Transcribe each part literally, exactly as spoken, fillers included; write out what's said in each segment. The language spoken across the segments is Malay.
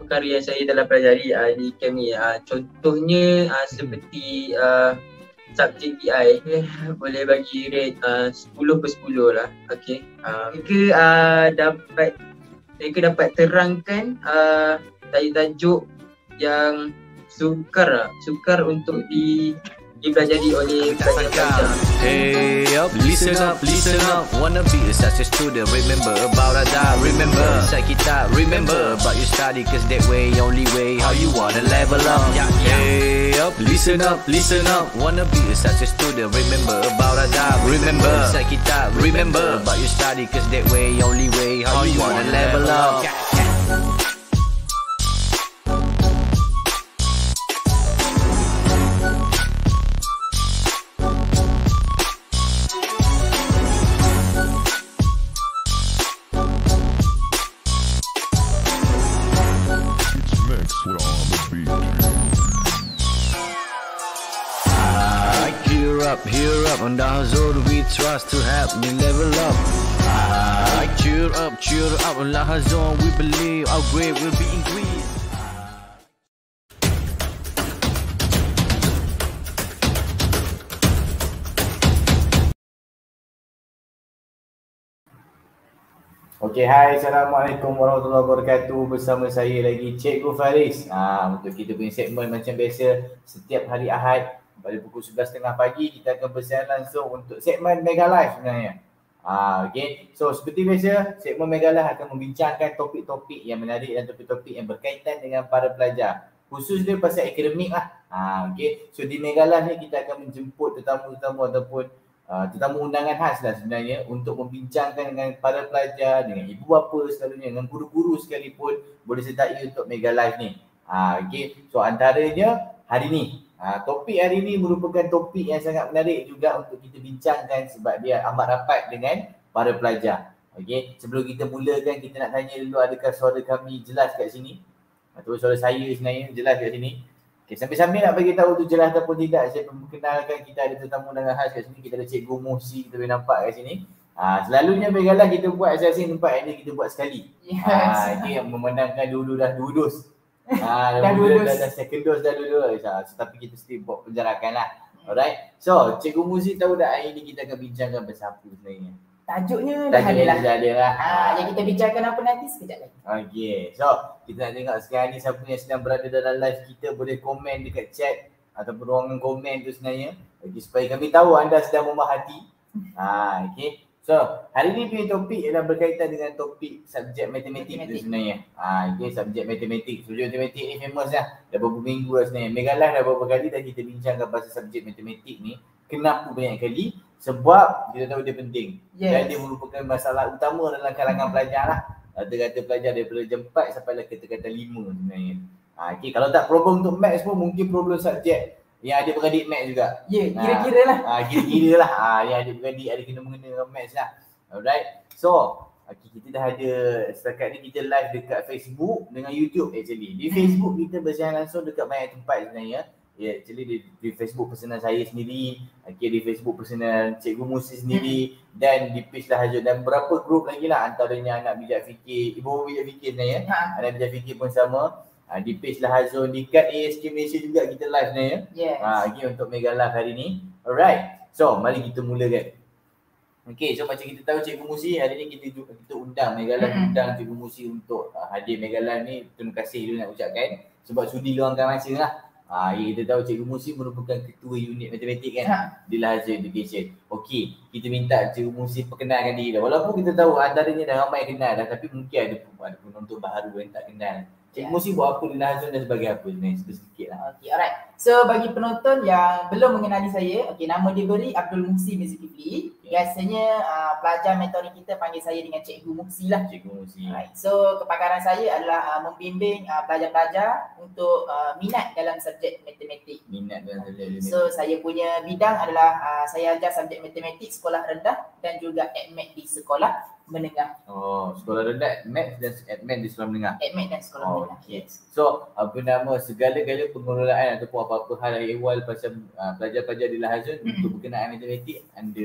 perkara yang saya telah pelajari uh, di camp ni. Uh, contohnya uh, seperti uh, subjek P I eh, boleh bagi rate uh, sepuluh per sepuluh lah. Okay. Uh, mereka uh, dapat mereka dapat terangkan uh, tajuk-tajuk yang sukar sukar untuk di dipelajari oleh pelajar-pelajar. Hey up, listen up, listen up. Wanna be a success student? Remember about Ada. Remember inside kita. Remember about your study, cause that way only way how you wanna level up. Hey up, listen up, listen up. Wanna be a success student? Remember about Ada. Remember inside kita. Remember about your study, cause that way only way how you wanna level up. Cheer up, on the Hazard we trust to help me level up. I cheer up, cheer up, on the Hazard we believe our grade will be increased. Okey, hai, Assalamualaikum warahmatullahi wabarakatuh. Bersama saya lagi Cikgu Faris. Ha, untuk kita punya segmen macam biasa, setiap hari Ahad pada pukul sebelas tiga puluh pagi kita akan bersiaran langsung untuk segmen Mega Live sebenarnya. Ha, okay. So seperti biasa, segmen Mega Live akan membincangkan topik-topik yang menarik dan topik-topik yang berkaitan dengan para pelajar. Khususnya pasal akademik lah. Ha, okay. So di Mega Live ni kita akan menjemput tetamu-tetamu ataupun uh, tetamu undangan khas lah sebenarnya untuk membincangkan dengan para pelajar, dengan ibu bapa selalunya, dengan guru-guru sekalipun boleh sertai untuk Mega Live ni. Ha, okay. So antaranya hari ni. Ha, topik hari ini merupakan topik yang sangat menarik juga untuk kita bincangkan sebab dia amat rapat dengan para pelajar. Okey, sebelum kita mulakan kita nak tanya dulu adakah suara kami jelas kat sini? Atau suara saya sebenarnya jelas kat sini? Okey, sambil-sambil nak bagi tahu tu jelas ataupun tidak, saya memperkenalkan kita ada tetamu undangan khas kat sini. Kita ada Cikgu Muhsi, kita boleh nampak kat sini. Ha, selalunya Megalah kita buat asing-asing tempat ini kita buat sekali. Yes. Ha, dia yang memandangkan dulu dah dua dos. Ha, dah dua dos. Dah, dah second dose dah dua dos. Ha, so, tapi kita still buat penjarakan lah. Alright. So, Cikgu Muzi tahu tak hari ni kita akan bincangkan pasal apa sebenarnya? Tajuknya dah ada lah. Dah ada lah. Ha, yang kita bincangkan apa nanti sekejap lagi. Okay. So, kita nak tengok sekarang ni siapa yang sedang berada dalam live kita boleh komen dekat chat ataupun ruangan komen tu sebenarnya. Okay, supaya kami tahu anda sedang memahati. Ha, okay. So, hari ni punya topik ialah berkaitan dengan topik subjek matematik, matematik. tu sebenarnya. Ha, okay, subjek matematik. Subjek matematik ni famous lah. Dah beberapa minggu lah sebenarnya. Megalah dah beberapa kali dah kita bincangkan pasal subjek matematik ni. Kenapa banyak kali? Sebab kita tahu dia penting. Yes. Dan dia merupakan masalah utama dalam kalangan pelajar lah. Kata-kata pelajar daripada jam empat sampai lah kata-kata lima sebenarnya. Ha, okay, kalau tak problem untuk maths pun mungkin problem subjek yang ada beradik maths juga. Ya, yeah, kira-kira lah. Ha, kira-kira lah. Ha, yang ada beradik ada kena-mengena dengan maths lah. Alright. So, okay, kita dah ada setakat ni kita live dekat Facebook dengan YouTube actually. Di Facebook kita bersiaran langsung dekat banyak tempat sebenarnya. Ya, yeah, actually di, di Facebook personal saya sendiri, okay, di Facebook personal Cikgu Musi sendiri hmm. dan di page Lahazul dan beberapa grup lagi lah, antaranya Anak Bijak Fikir, Ibu Bijak Fikir sebenarnya. Ha. Anak Bijak Fikir pun sama. Ha, di page Lahazul, di kad A S K Malaysia juga kita live sebenarnya. Yes. Ha, okay, untuk Mega Live hari ni. Alright. So, mari kita mulakan. Okay, so macam kita tahu Cikgu Musi hari ni kita kita undang Mega Live, mm-hmm. undang Cikgu Musi untuk uh, hadir Mega Live ni. Terima kasih dulu nak ucapkan sebab sudi luangkan masa lah. Ha, ya, kita tahu Cikgu Musi merupakan ketua unit matematik kan ha. di Lahazul Education. Okey, kita minta Cikgu Musi perkenalkan diri dah. Walaupun kita tahu antaranya dah ramai kenal dah, tapi mungkin ada, ada penonton baru yang tak kenal. Cikgu Musi buat apa di Lahazul dan sebagai apa sebenarnya? Sedikit lah. Okey, alright. So bagi penonton yang belum mengenali saya, okey, nama dia beri Abdul Muhsi Zulkifli. Okay. Biasanya uh, pelajar mentoring kita panggil saya dengan Cikgu Muhsi lah. Cikgu Muhsi. Alright. So kepakaran saya adalah uh, membimbing uh, pelajar-pelajar untuk uh, minat dalam subjek matematik. Minat dalam subjek matematik. So saya punya bidang adalah uh, saya ajar subjek matematik sekolah rendah dan juga admat di sekolah menengah. Oh, sekolah rendah, maths dan admin di sekolah menengah. Admin dan sekolah oh, menengah. Okay. Yes. So, apa nama segala-gala pengelolaan ataupun apa-apa hal ehwal pasal uh, pelajar-pelajar di Lahazul mm-hmm. untuk berkenaan matematik anda Cikgu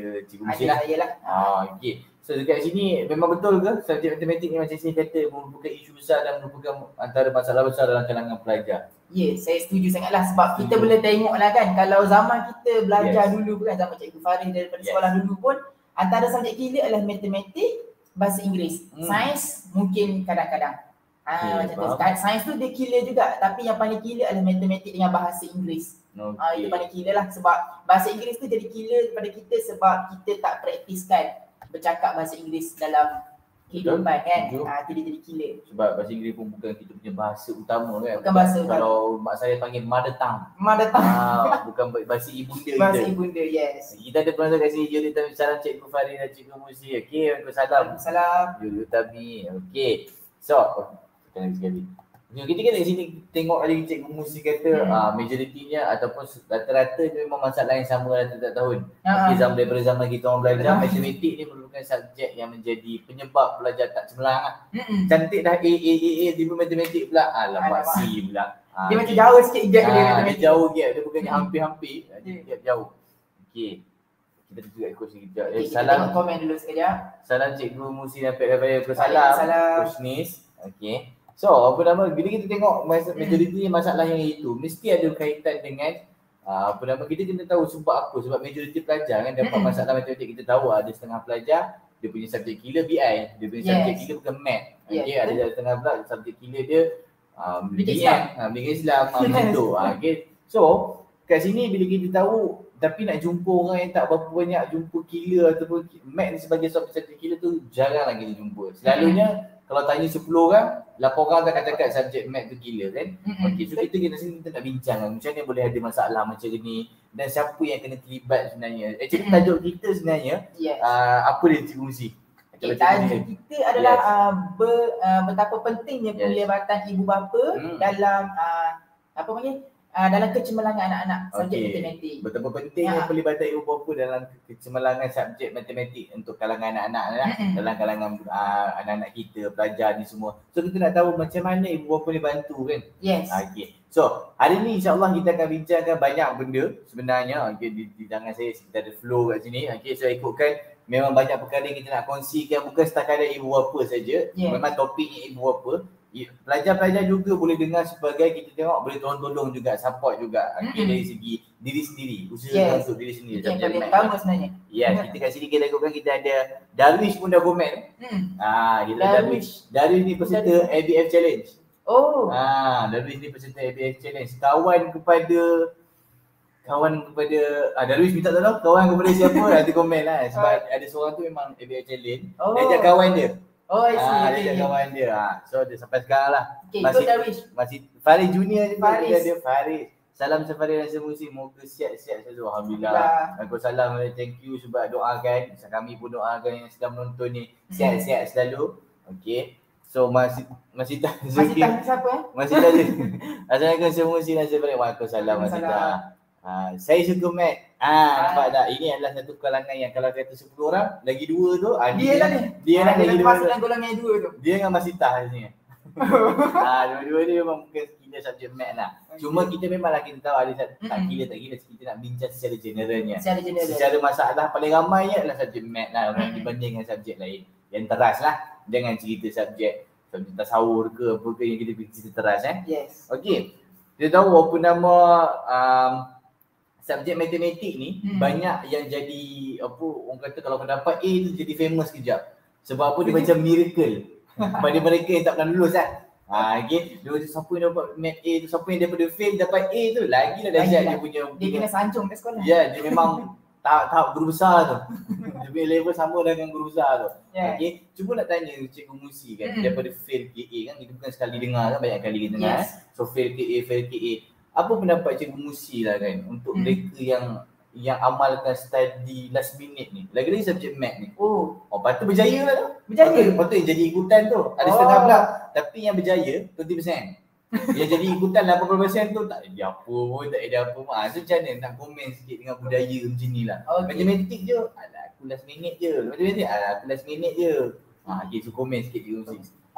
musik Adik lah. saya lah. Ah, okey. So dekat sini memang betul ke subjek matematik ni macam saya kata merupakan isu besar dan merupakan antara masalah besar dalam kalangan pelajar? Ya, yeah, saya setuju sangatlah sebab Setuju. kita boleh tengok lah kan, kalau zaman kita belajar Yes. dulu kan, zaman Cikgu Farid daripada Yes. sekolah dulu pun, antara subjek gila adalah matematik, bahasa Inggeris. Hmm. Sains mungkin kadang-kadang. Ah, Okay, macam tu. faham. Sains tu dia killer juga, tapi yang paling killer adalah matematik dengan bahasa Inggeris. Okey. Ah, itu paling killer lah sebab bahasa Inggeris tu jadi killer kepada kita sebab kita tak praktiskan bercakap bahasa Inggeris dalam kehidupan kan. Setuju. Ah, itu dia jadi killer. Sebab bahasa Inggeris pun bukan kita punya bahasa utama kan. Bukan bahasa utama. Kalau mak saya panggil mother tongue. Mother tongue. Ah, bukan bahasa ibunda Bahasa kita. ibunda, yes. Kita ada penonton kat sini, Juli Tami. Salam Cikgu Farid dan Cikgu Musi. Okey, Waalaikumsalam. Salam. Juli Tami. Okey. So, oh, sekali lagi sekali. Okay, kita kan kat sini tengok tadi Cikgu Musi kata Hmm. ah, majoritinya ataupun rata-rata dia memang masalah yang sama dalam setiap tahun. Ah. Okey, zaman daripada zaman kita orang belajar, Ah. matematik ni merupakan subjek yang menjadi penyebab pelajar tak cemerlang lah. Mm-mm. Cantik dah A, A, A, A, tiba matematik pula. Alamak, Alamak. C pula. Ah, Dia macam jauh sikit gap dia Ah, dia matematik. jauh gap, dia bukannya Hmm. hampir-hampir, dia Hmm. gap jauh. Okey. Kita juga ikut sekejap. Okay, Eh, kita salam tengok komen dulu sekejap. salam Cikgu Musi dan Pak Dafaya. Salam. Waalaikumsalam. Kusnis. Okey. So, apa nama, bila kita tengok mas- majoriti masalah yang itu, mesti ada kaitan dengan uh, apa nama, kita kena tahu sebab apa. Sebab majoriti pelajar kan dapat Mm-mm. masalah matematik. Kita tahu ada setengah pelajar, dia punya subjek killer B I. Dia punya Yes. subjek killer bukan math. Yes, Okey, ada betul. setengah pula subjek killer dia um, Bilik B Islam. M, uh, Bilik Islam, uh, macam tu. Uh, okay. So, kat sini bila kita tahu, tapi nak jumpa orang yang tak berapa banyak jumpa killer ataupun math ni sebagai subjek killer tu jarang lagi kita jumpa. Selalunya kalau tanya sepuluh orang, lapan orang akan cakap subjek math tu killer kan. Mm-mm. Okey, so kita kena sini kita nak bincang kan, macam mana boleh ada masalah macam ni dan siapa yang kena terlibat sebenarnya. Actually Mm-mm. tajuk kita sebenarnya Yes. uh, apa dia Cikgu Musi? Okay, tajuk kita adalah Yes. uh, ber, uh, betapa pentingnya Yes. pelibatan ibu bapa Hmm. dalam uh, apa panggil uh, dalam kecemerlangan anak-anak subjek Okey. matematik. Betapa pentingnya Ya. pelibatan ibu bapa dalam kecemerlangan subjek matematik untuk kalangan anak-anak lah, Mm-mm. dalam kalangan uh, anak-anak kita, pelajar ni semua. So kita nak tahu macam mana ibu bapa ni bantu kan. Yes. Okey. So, hari ni insya-Allah kita akan bincangkan banyak benda sebenarnya. Okey, di, di tangan saya kita ada flow kat sini. Okey, so ikutkan memang banyak perkara yang kita nak kongsikan, bukan setakat ibu bapa saja. Yeah. Memang topiknya ibu bapa. I- Pelajar-pelajar juga boleh dengar sebagai kita tengok boleh tolong-tolong juga, support juga. Okey, Mm-mm. dari segi diri sendiri, usaha Yes. untuk diri sendiri. Itu yang Subjek paling math. utama sebenarnya. Yes, kita kat sini kita ikutkan kita ada Darwish pun dah komen. Hmm. Ah, kita ada Darwish. Darwish ni peserta A B F Challenge. Oh. Ah, Darwish ni peserta A B F Challenge. Kawan kepada kawan kepada ah Darwish minta tolong kawan kepada siapa nanti komen lah sebab ada seorang tu memang A B F Challenge. Oh. Dia ajak kawan dia. Oh, I see. Ah, Okay, dia ajak okay. kawan dia. Ah, so dia sampai sekarang lah. Okay, Masih- ikut Darwish. Masih Farid Junior je Faris. dia ada Farid. Salam Safari dan Semusi, moga sihat-sihat saja. Alhamdulillah. Alhamdulillah. Waalaikumsalam. Thank you sebab doakan. Kami pun doakan yang sedang menonton ni sihat-sihat selalu. Okey. So masih masih tak Masih tahu siapa eh? masih tak ada. Assalamualaikum Semusi dan Safari. Waalaikumsalam. Masih tak. Ha, saya suka Mac. Ah, nampak tak? Ini adalah satu kalangan yang kalau kata sepuluh orang, lagi dua tu, ah, Dia lah ni. Dia lah Ah, lagi dia dua. masuk tu. dalam golongan yang dua tu. Dia dengan Masitah di sini. Ah, dua-dua dia memang bukan kira subjek Mac lah. Cuma kita memanglah kita tahu ada sub- tak Mm-mm. kira tak kira kita nak bincang secara generalnya. Secara general. Secara masalah paling ramai adalah subjek Mac lah orang Mm-mm. dibanding dengan subjek lain. Yang teras lah. Jangan cerita subjek subjek tasawur ke apa ke yang kita cerita teras eh. Yes. Okey. Kita tahu apa nama um, subjek matematik ni Hmm. banyak yang jadi apa orang kata kalau kau dapat A tu jadi famous kejap. Sebab apa dia macam miracle pada mereka yang tak pernah lulus kan. Ha okey, dia siapa yang dapat mat A tu, siapa yang daripada fail dapat A tu lagi lah dahsyat Lagilah. dia punya. Dia kena sanjung kat sekolah. Ya, dia memang tahap tahap guru besar tu. Dia punya level sama dengan guru besar tu. Yeah. Okey, cuba nak tanya Cikgu Musi kan, Hmm. daripada fail K A kan, kita bukan sekali dengar kan, banyak kali kita dengar. Yes. Eh? So fail K A, fail K A. Apa pendapat Cikgu Musi lah kan untuk Hmm. mereka yang yang amalkan study last minute ni. Lagi-lagi subjek math ni. Oh, Oh, patut berjaya lah tu. berjaya. Patut, patut yang jadi ikutan tu. Ada Oh. setengah pula. Tapi yang berjaya dua puluh peratus. Yang jadi ikutan lapan puluh peratus tu tak ada apa pun, tak ada apa pun. Ah, so macam mana nak komen sikit dengan budaya macam ni lah. Okey. Matematik je, alah aku last minute je. Matematik, alah aku last minute je. Ah, okay, so komen sikit Cikgu Musi.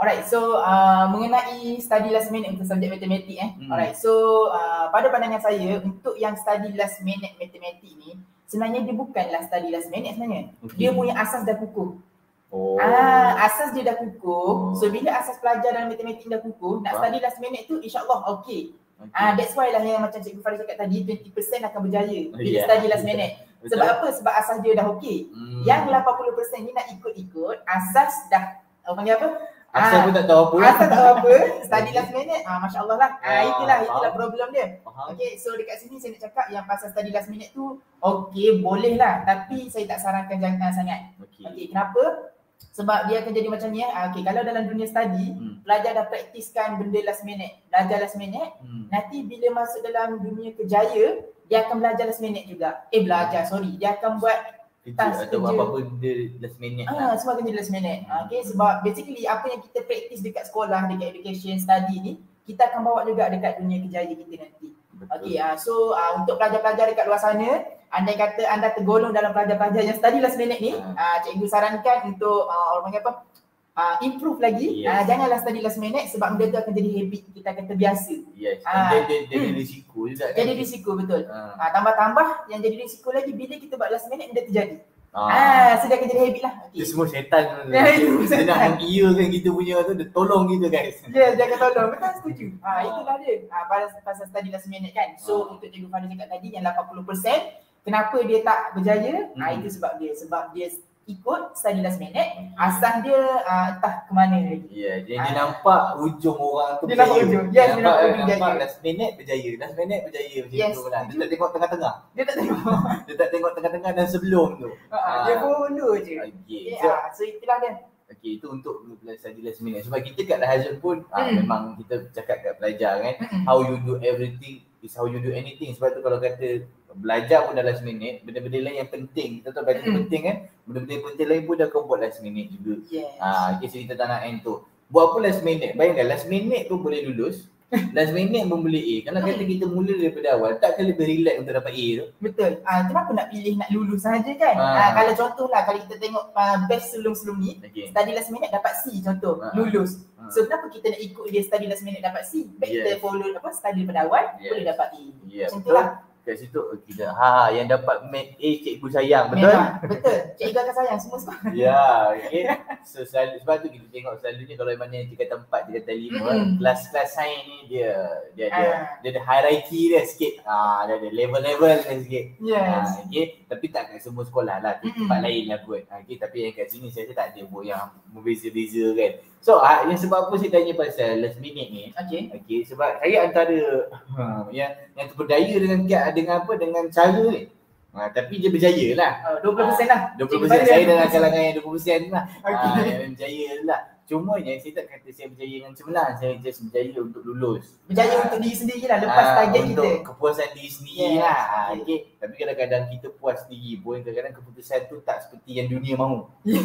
Alright, so uh, mengenai study last minute untuk subjek matematik eh. Hmm. Alright, so uh, pada pandangan saya untuk yang study last minute matematik ni sebenarnya dia bukanlah study last minute sebenarnya. Okay. Dia punya asas dah kukuh. Oh. Ah, asas dia dah kukuh. Oh. So bila asas pelajar dalam matematik dah kukuh, nak Faham. study last minute tu insya-Allah okey. Okay. Ah, that's why lah yang macam Cikgu Faris cakap tadi twenty percent akan berjaya bila Yeah. study last minute. Betul. Sebab apa? Sebab asas dia dah okey. Hmm. Yang lapan puluh peratus ni nak ikut-ikut, asas dah apa panggil apa? Asal pun tak tahu apa. Asal tak tahu apa, study last minute. Ah, masya-Allah lah. Ah, Ah, itulah itulah faham. problem dia. Faham. Okey, so dekat sini saya nak cakap yang pasal study last minute tu okey, boleh lah, tapi saya tak sarankan jangan sangat. Okey. Okey, kenapa? Sebab dia akan jadi macam ni eh. Ah, okey, kalau dalam dunia study, Hmm. pelajar dah praktiskan benda last minute, belajar last minute, Hmm. nanti bila masuk dalam dunia kerjaya, dia akan belajar last minute juga. Eh belajar, sorry. Dia akan buat Kerja tas atau kerja. apa-apa benda last minute Ah, lah. semua akan jadi last minute. Ah, okay, sebab basically apa yang kita praktis dekat sekolah, dekat education, study ni, kita akan bawa juga dekat dunia kerjaya kita nanti. Betul. Okey, ah, so ah, untuk pelajar-pelajar dekat luar sana, andai kata anda tergolong dalam pelajar-pelajar yang study last minute ni, ah, cikgu sarankan untuk ah, orang panggil apa? Ah, improve lagi. Yes. Ah, janganlah study last minute sebab benda tu akan jadi habit, kita akan terbiasa. Yes. Ah. Dia dia jadi risiko juga kan. Jadi risiko betul. Ah. Ah, tambah-tambah yang jadi risiko lagi bila kita buat last minute benda terjadi. Ah. Ah, so dia akan jadi habit lah. Dia Okey. semua setan. Ya, itu Dia setan. nak mengiyakan kita punya tu, dia tolong kita guys. Ya, dia akan tolong. Betul, setuju. Ha, Ah. itulah dia. Ha, pasal, pasal study last minute kan. So, Ah. untuk Cikgu Fahri cakap tadi yang lapan puluh peratus, kenapa dia tak berjaya? Ha, Hmm. itu sebab dia. Sebab dia ikut study last minute, asal dia uh, entah ke mana lagi. Ya, dia, Ah. dia nampak ujung orang tu Dia nampak berjaya. ujung. Yes, Dia dia nampak, nampak ujung nampak berjaya. last minute berjaya. Last minute berjaya macam Yes, tu lah. Dia setuju. tak tengok tengah-tengah. Dia tak tengok. Dia tak tengok tengah-tengah dan sebelum tu. Ha, dia follow je. Okay. Okay, So, ha, so itulah dia. okay, itu untuk study last minute. Sebab kita kat Lahazun pun ah, Hmm. memang kita cakap kat pelajar kan, Mm-mm. how you do everything is how you do anything. Sebab tu kalau kata belajar pun dah last minute, benda-benda lain yang penting, kita tahu belajar Mm-mm. penting kan, benda-benda yang penting lain pun dah kau buat last minute juga. Yes. Ah, okay, cerita tak nak end tu. Buat apa last minute? Bayangkan last minute pun boleh lulus, last minute pun boleh A. Kalau kata kita mula daripada awal, takkan lebih relax untuk dapat A tu? Betul. Ah, kenapa nak pilih nak lulus saja kan? Ah. Ah, kalau contohlah kalau kita tengok uh, best sebelum-sebelum ni, Okay. study last minute dapat C contoh, Ah. lulus. Ah. So kenapa kita nak ikut dia study last minute dapat C? Baik Yes. kita follow apa study daripada awal, Yes. boleh dapat A. Ya, Macam tu betul. lah. Kat situ kita ha yang dapat make A cikgu sayang, betul? Memang, betul. Cikgu akan sayang semua sekolah. Ya, okey. So selalu, sebab tu kita tengok selalunya kalau mana tingkatan empat, tingkatan lima, Mm-mm. kelas-kelas sains ni dia dia dia, Ah. dia ada hierarchy dia sikit. Ah, dia ada level-level dia sikit. Yes. Ah, okey, tapi tak kat semua sekolah lah, Mm-mm. tempat lain lah kot. Ah, okey, tapi yang kat sini saya rasa tak ada pun yang berbeza-beza kan. So, ah, yang sebab apa saya tanya pasal last minute ni? Okey. Okey, sebab saya antara ha, yang yang terperdaya dengan dengan apa dengan cara ni. Ha, tapi dia berjaya lah. Uh, dua puluh peratus lah. dua puluh Cikgu peratus Fahri saya dah dalam dua puluh peratus. kalangan yang dua puluh peratus lah. Okey. Ha, yang berjaya lah. Cumanya saya tak kata saya berjaya dengan cemerlang, saya just berjaya untuk lulus. Berjaya Ah. untuk diri sendiri lah lepas Ah, target untuk kita. kepuasan diri sendiri Yes. lah. Ha, okay. Tapi kadang-kadang kita puas diri pun, kadang-kadang keputusan tu tak seperti yang dunia mahu.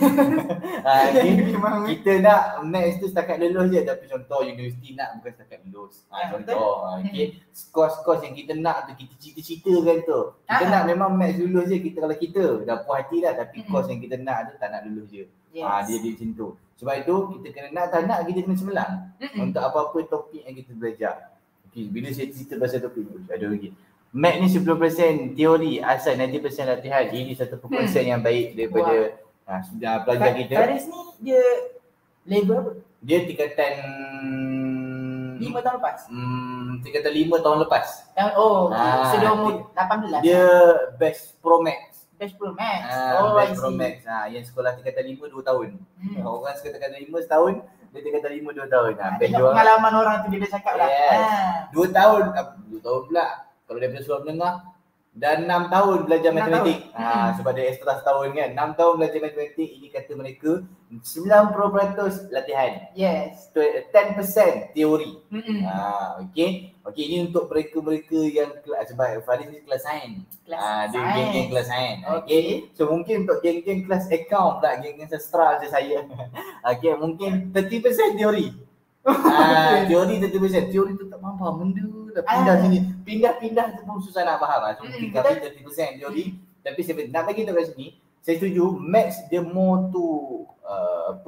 ha, okay. Memang. Kita nak next tu setakat lulus je, tapi contoh universiti nak bukan setakat lulus. Ha, Ya, contoh, ha, okay. Skos-skos yang kita nak tu, kita cerita-ceritakan tu. Kita Ah. nak memang max lulus je, kita kalau kita dah puas hati dah, tapi Mm-mm. kos yang kita nak tu tak nak lulus je. Yes. Ah, dia dia macam tu. Sebab itu kita kena nak tak nak kita kena cemerlang Mm-mm. untuk apa-apa topik yang kita belajar. Okey, bila saya cerita pasal topik ni, ada lagi. Math ni sepuluh peratus teori, asal sembilan puluh peratus latihan. Ini satu perkongsian yang baik daripada ah, sudah pelajar kita. Faris ni dia level apa? Dia tingkatan lima tahun lepas. hmm, tingkatan lima tahun lepas. Tahun oh, okay. Ah, So dia umur lapan belas. Dia best pro max. Best Pro Max. Ah, oh, I best pro see. max. Ah, yang sekolah tingkatan lima dua tahun. Hmm. Orang sekolah tingkatan lima setahun, dia tingkatan lima dua tahun. Ah, Ah, best tengok jual. pengalaman orang tu dia dah cakap lah. Yes. Ah. Dua tahun, ah, dua tahun pula. Kalau daripada sekolah menengah, dan enam tahun belajar Enam matematik. tahun. Ha, sebab dia extra setahun kan. enam tahun belajar matematik, ini kata mereka sembilan puluh peratus latihan. Yes. sepuluh peratus teori. Mm-mm. Ha, okey. Okey, ini untuk mereka-mereka yang kelas, sebab Faris ni kelas sains. Kelas Ah, dia sains. geng-geng kelas sains. Okey. Okey. So mungkin untuk geng-geng kelas account pula, geng-geng sastra macam saya. Okey, mungkin tiga puluh peratus teori. Ah, teori tiga puluh peratus. Teori tu tak faham benda dah pindah Ah. sini. Pindah-pindah tu pun susah nak faham. Ah, so Hmm, mungkin betul. kami tiga puluh peratus teori. Tapi saya nak bagi tahu kat sini, saya setuju maths dia more to uh, pro-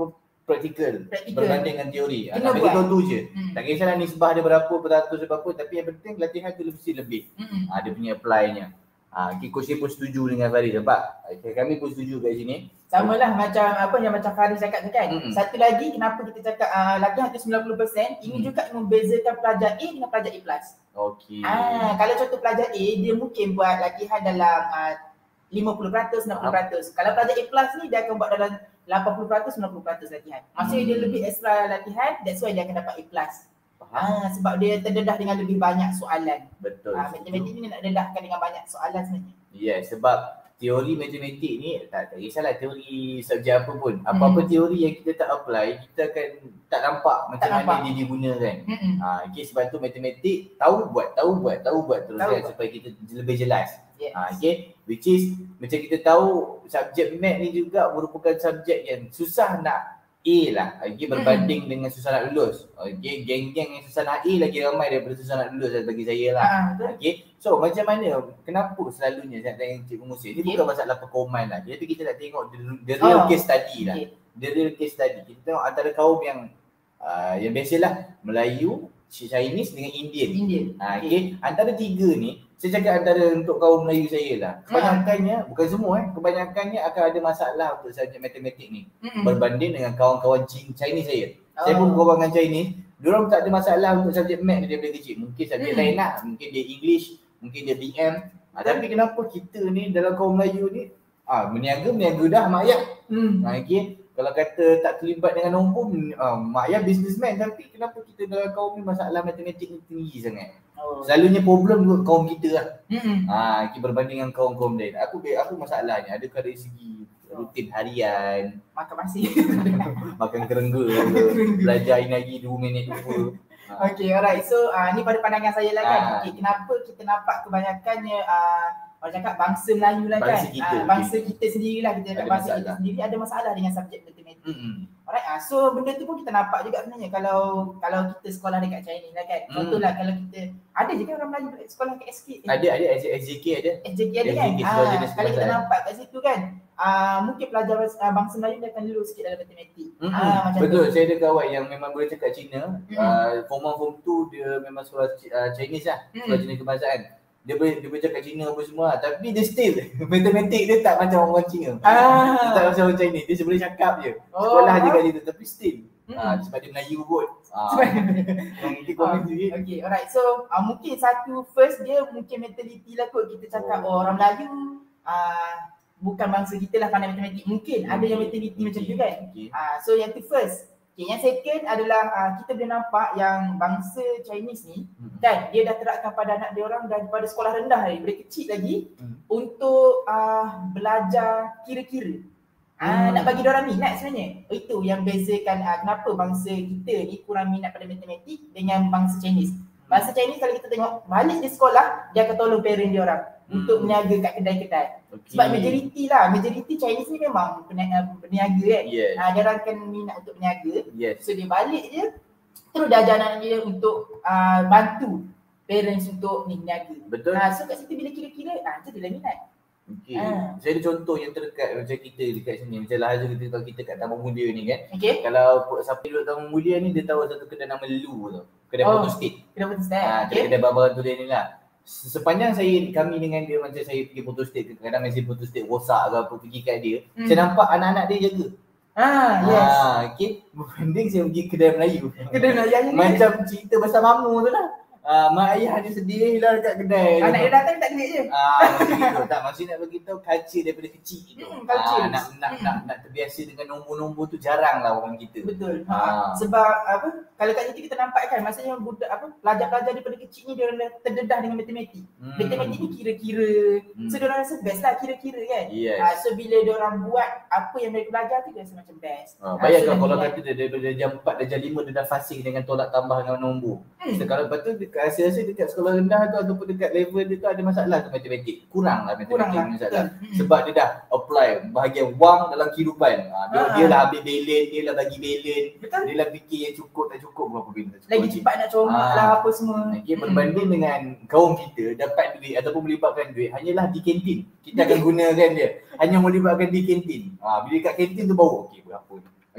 praktikal, Praktikal. berbanding dengan teori. Kena Nak bagi buat. tahu tu je. Hmm. Tak kisahlah nisbah dia berapa, peratus berapa, tapi yang penting latihan tu mesti lebih. Hmm. Ha, dia punya apply-nya. Ha, okay, coach pun setuju dengan Faris sebab okay, kami pun setuju kat sini. Sama lah macam apa yang macam Faris cakap tu kan. Mm-mm. Satu lagi kenapa kita cakap uh, latihan tu sembilan puluh peratus ini Mm. juga membezakan pelajar A dengan pelajar A plus. Okey. Ah, kalau contoh pelajar A dia mungkin buat latihan dalam uh, lima puluh peratus, enam puluh peratus. Kalau pelajar A plus ni dia akan buat dalam lapan puluh peratus, sembilan puluh peratus latihan. Maksudnya Hmm. dia lebih extra latihan, that's why dia akan dapat A plus. Faham? Ah, sebab dia terdedah dengan lebih banyak soalan. Betul. Ah, matematik ni nak dedahkan dengan banyak soalan sebenarnya. Yes, sebab teori matematik ni tak, tak kisahlah teori subjek apa pun. Apa-apa Hmm. teori yang kita tak apply, kita akan tak nampak macam Tak mana nampak. dia digunakan. Hmm. Ha, okay, sebab tu matematik tahu buat, tahu buat, tahu buat terus Tahu kan, buat. supaya kita lebih jelas. Yes. Ha, okay, which is macam kita tahu subjek math ni juga merupakan subjek yang susah nak A lah. Okay, berbanding dengan susah nak lulus. Okay, geng-geng yang susah nak A lagi ramai daripada susah nak lulus bagi saya lah. Ah, betul. Okay, so macam mana, kenapa selalunya saya tanya Cikgu Musa, ni Okay. bukan masalah perkoman lah, tapi kita nak tengok the, the real Oh, case study lah. Okay. The real case study. Kita tengok antara kaum yang uh, yang biasalah Melayu, Chinese dengan Indian. Indian. Ha, okay. Antara tiga ni, saya cakap antara untuk kaum Melayu saya lah. Kebanyakannya, bukan semua eh, kebanyakannya akan ada masalah untuk subjek matematik ni. Hmm. Berbanding dengan kawan-kawan Chinese saya. Oh. Saya pun berkawan dengan Chinese, diorang tak ada masalah untuk subjek math daripada kecil. Mungkin subjek Hmm. lain lah, mungkin dia English, mungkin dia B M. Ha, tapi kenapa kita ni dalam kaum Melayu ni, ah meniaga, meniaga dah mak ayah. Hmm. Ha, okay. Kalau kata tak terlibat dengan nombor, uh, mak ayah businessman, tapi kenapa kita dalam kaum ni masalah matematik ni tinggi sangat? Oh. Selalunya problem juga kaum kita lah. Hmm. Ha, okay, berbanding dengan kaum-kaum lain. Aku aku masalahnya, adakah dari segi rutin harian, Makan pasir. makan kerengga, belajar inagi dua minit dua. Ha. Okay, alright. So, uh, ni pada pandangan saya lah kan. Ah. Okay, kenapa kita nampak kebanyakannya uh, orang cakap bangsa Melayu lah kan. Bangsa kita, Ah, bangsa kita sendirilah, kita cakap Ada bangsa kita masalah. sendiri ada masalah dengan subjek matematik. Mm-mm. Alright, uh, so benda tu pun kita nampak juga sebenarnya kalau kalau kita sekolah dekat Chinese lah kan. Hmm. Contohlah kalau kita, ada je kan orang Melayu sekolah kat S K. Ada ada S J K ada. S J K ada kan. S J K, Ah, sekolah jenis kalau kita kebangsaan. nampak kat situ kan, uh, mungkin pelajar uh, bangsa Melayu dia akan lulus sikit dalam matematik. Mm-mm. Ah, macam Betul, tu. saya ada kawan yang memang boleh cakap Cina. Mm. Uh, form one, form two dia memang sekolah uh, Chinese lah, sekolah Mm. jenis kebangsaan. Dia boleh dia boleh cakap Cina apa semua, tapi dia still matematik dia tak macam orang Cina. Ah. Dia tak macam orang Chinese, dia boleh cakap je. Oh. Sekolah je kat situ tapi still. Mm. Ah, sebab dia Melayu kot. Ah. Sebab- Mungkin komen sikit. Okay, alright. So, uh, mungkin satu first dia mungkin mentality lah kot. Kita cakap oh, Oh. orang Melayu uh, bukan bangsa kita lah pandai matematik. Mungkin ada yang mentality macam tu kan. Okay. Uh, so, yang tu first. Okay, yang second adalah uh, kita boleh nampak yang bangsa Chinese ni Hmm. kan, dia dah terapkan pada anak dia orang daripada sekolah rendah lagi, daripada kecil lagi Hmm. untuk uh, belajar kira-kira. Ah, Hmm. nak bagi dia orang minat sebenarnya. Itu yang bezakan uh, kenapa bangsa kita ni kurang minat pada matematik dengan bangsa Chinese. Bangsa Chinese kalau kita tengok balik di sekolah, dia akan tolong parent dia orang Hmm. untuk berniaga kat kedai-kedai. Okay. Sebab majoriti lah, majoriti Chinese ni memang berniaga, berniaga kan. Yes. Ah, dia orang akan minat untuk berniaga. Yes. So dia balik je, terus dia ajar anak dia untuk uh, bantu parents untuk ni berniaga. Betul. Ah, so kat situ bila kira-kira, ah, tu dia dah minat. Okay. Ah. Saya ada contoh yang terdekat macam kita dekat sini. Macam Lahazul kita tahu kita kat Taman Mulia ni kan. Okay? Kalau siapa duduk Taman Mulia ni dia tahu satu kedai nama Lu tu. Kedai Oh. photo state. Kena betul start. Ha, Okay? kedai barang tu dia ni lah. Sepanjang saya kami dengan dia macam saya pergi photo state, kadang-kadang mesti photo state rosak ke apa pergi kat dia. Hmm. Saya nampak anak-anak dia jaga. Ah, yes. Ha, okay. Berbanding saya pergi kedai Melayu. Kedai Melayu ni. Macam cerita pasal mamu tu lah. Uh, mak ayah dia sedih lah kat kedai. Anak dia datang tak duit je. Ah, macam gitu. Tak, maksud nak bagi tahu culture daripada kecil tu. Hmm, culture. Ah, nak nak Hmm. nak nak terbiasa dengan nombor-nombor tu jarang lah orang kita. Betul. Ah. Ha. Sebab apa? Kalau kat situ kita nampak kan, maksudnya budak apa? Pelajar-pelajar daripada kecil ni dia orang dah terdedah dengan matematik. Hmm. Matematik ni kira-kira. Hmm. So dia orang rasa best lah kira-kira kan. Yes. Ah, so bila dia orang buat apa yang mereka belajar tu dia rasa macam best. Ah, Ah, bayangkan so kalau dia- kata dia daripada jam empat dan jam lima dia dah fasih dengan tolak tambah dengan nombor. Hmm. So, kalau lepas tu dekat rasa-rasa dekat sekolah rendah tu ataupun dekat level dia tu ada masalah tu matematik. Kurang lah matematik Kurang lah, masalah. betul. Hmm. Sebab dia dah apply bahagian wang dalam kehidupan. Ah, dia, Ah. dia lah ambil belen, dia lah bagi belen. Betul. Dia lah fikir yang cukup tak cukup berapa benda cukup. Lagi cepat nak comak Ah. lah apa semua. Okay, berbanding dengan kaum kita dapat duit ataupun melibatkan duit hanyalah di kantin. Kita akan gunakan dia. Hanya melibatkan di kantin. Ha, bila kat kantin tu baru okey berapa ni.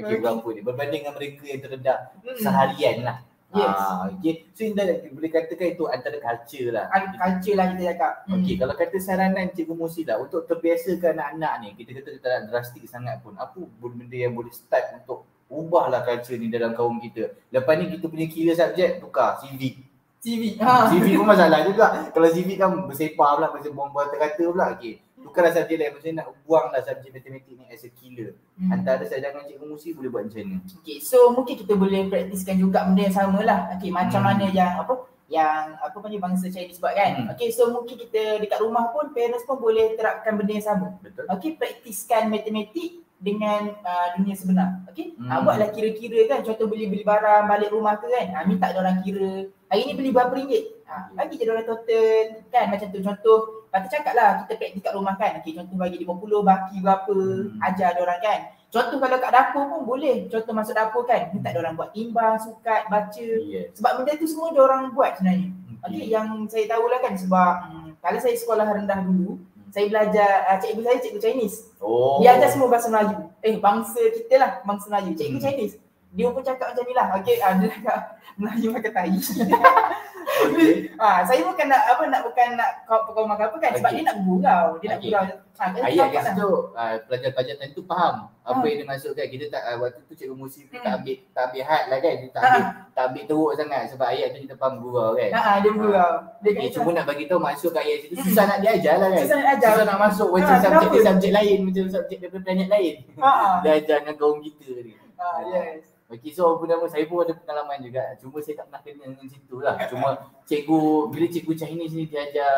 Okey, berapa ni? Berbanding dengan mereka yang terendah Hmm. seharian lah. Yes. Ah, okey. So Indah boleh katakan itu antara culture lah. Culture lah kita cakap. Hmm. Okey, kalau kata saranan Cikgu Musi lah untuk terbiasakan anak-anak ni, kita kata tak nak drastik sangat pun, apa benda yang boleh start untuk ubahlah culture ni dalam kaum kita. Lepas ni kita punya kira subjek tukar civic. C V. Ha. C V pun masalah juga. Kalau C V kan bersepah pula, macam buang-buang kata pula. Okey. Tukarlah subjek lain. Maksudnya nak buanglah subjek matematik ni as a killer. Hmm. Antara saya dengan Cikgu Musi boleh buat macam mana? Okay, so mungkin kita boleh praktiskan juga benda yang sama lah. Okay, macam Hmm. mana yang apa yang apa panggil bangsa Chinese buat kan. Hmm. Okay, so mungkin kita dekat rumah pun parents pun boleh terapkan benda yang sama. Betul? Okay, praktiskan matematik dengan uh, dunia sebenar. Okay, Hmm. hmm. uh, buatlah kira-kira kan. Contoh beli-beli barang balik rumah ke kan. Uh, minta dia orang kira. Hari ni beli berapa ringgit? Uh, bagi je dia orang total kan macam tu. Contoh kata cakap lah kita praktis kat rumah kan. Okay, contoh bagi lima puluh, baki berapa, Hmm. ajar dia orang kan. Contoh kalau kat dapur pun boleh. Contoh masuk dapur kan, minta dia orang buat timbang, sukat, baca. Yes. Sebab benda tu semua dia orang buat sebenarnya. Okey, Okey. yang saya tahulah kan sebab hmm, kalau saya sekolah rendah dulu, saya belajar uh, cikgu saya cikgu Chinese. Oh. Dia ajar semua bahasa Melayu. Eh, bangsa kita lah, bangsa Melayu. Cikgu Hmm. Chinese. Dia pun cakap macam ni lah. Okey, uh, dia cakap Melayu makan tai. Okey. Ah, saya bukan nak apa nak bukan nak kau kau makan apa kan sebab Okey. dia nak bergurau, dia nak Okey. gurau. Ha, Ayat kat situ uh, pelajar-pelajar tentu faham apa Ha. yang dia maksudkan. Kita tak uh, waktu tu Cikgu Musi Hmm. tak ambil tak ambil had lah kan. Dia tak Ha. ambil tak ambil teruk sangat sebab ayat tu kita faham gurau kan. Ha, ha, dia bergurau. Dia Okay, kata cuma nak bagi tahu masuk kat ayat situ susah nak diajar lah kan. susah nak ajar. Susah nak masuk macam Ha, subjek kenapa? dia subjek lain, macam subjek daripada planet lain. Ha, ha. Dia ajar dengan kaum kita ni. Ha, yes. Okey, so apa nama, saya pun ada pengalaman juga. Cuma saya tak pernah kena dengan situ lah. Cuma cikgu, bila cikgu Chinese ni dia ajar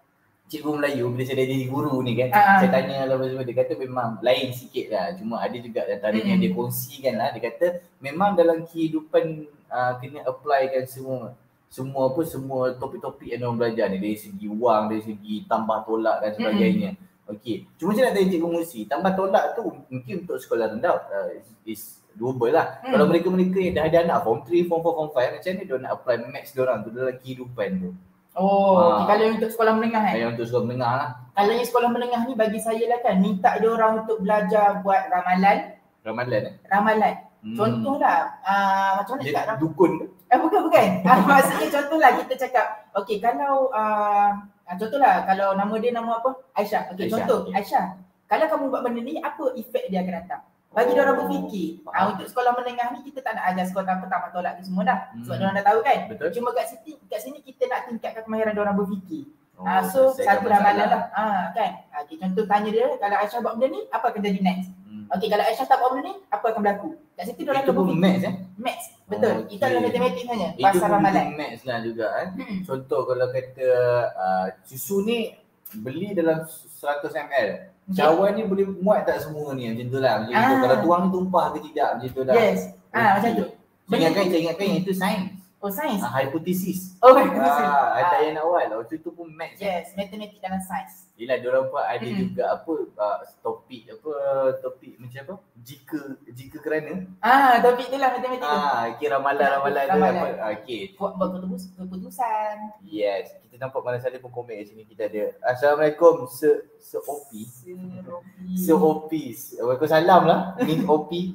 cikgu Melayu, bila saya jadi guru ni kan, Ah. saya tanya lah apa-apa, dia kata memang lain sikit lah. Cuma ada juga antara Mm-mm. yang dia kongsikan lah, dia kata memang dalam kehidupan uh, kena applykan semua semua apa semua topik-topik yang orang belajar ni, dari segi wang, dari segi tambah tolak dan sebagainya. Okey, cuma saya nak tanya Cikgu Musi, tambah tolak tu mungkin untuk sekolah rendah uh, is doable lah. Hmm. Kalau mereka-mereka yang dah ada anak form three, form four, form five, macam mana dia nak apply maths diorang tu dalam kehidupan tu? Oh, Ah. okay, kalau yang untuk sekolah menengah kan. Yang untuk sekolah menengah lah. Kalau yang sekolah menengah ni bagi saya lah kan, minta dia orang untuk belajar buat ramalan, Ramalan eh? ramalan. Hmm. Contohlah, uh, macam mana Dia cakap ram- dukun ke? Eh bukan bukan. Ah, maksudnya contohlah kita cakap, okey kalau uh, contohlah kalau nama dia nama apa? Aisyah. Okey, Aisyah, contoh okey. Aisyah. Kalau kamu buat benda ni, apa efek dia akan datang? Bagi dia orang berfikir. Faham. Ah, untuk sekolah menengah ni kita tak nak ajar sekolah tanpa tambah tolak tu semua dah. Sebab Hmm. dia orang dah tahu kan. Betul. Cuma kat sini kat sini kita nak tingkatkan kemahiran dia orang berfikir. Oh, Ah, so selesaikan satu ramalan masalah. lah. Ah, kan. Ah, okay, contoh tanya dia kalau Aisyah buat benda ni, apa akan jadi next? Hmm. Okey, kalau Aisyah tak buat benda ni, apa akan berlaku? Kat situ dia orang Itu akan pun berfikir. maths eh? Maths. Betul. Oh, Itu adalah okey. matematik sebenarnya. Itu Pasal pun ramalan. maths lah juga kan. Hmm. Contoh kalau kata uh, susu ni beli dalam seratus mililiter. Okay. Cawan ni boleh muat tak semua ni macam tu lah. Macam tu. Ah. Kalau tuang ni tumpah ke tidak macam tu lah. Yes. Ah, macam tu. Saya ingatkan, saya ingatkan yang itu sains. Oh, sains. Ah, hipotesis. Oh, bagus. Ah, Ah, ada yang awal. Waktu tu pun maths. yes, matematik dalam sains. Yelah, diorang pun ada Mm-mm. juga apa uh, topik apa topik macam apa? Jika jika kerana Ah, topik tu lah matematik tu. ah kira ramalan-ramalan tu Ramalan. apa. Ah, okey. Buat buat keputus- keputusan. Yes, kita nampak mana saja pun komen kat sini kita ada. Assalamualaikum se se O P. Seropi. Se O P. Waalaikumsalam lah. Ni O P.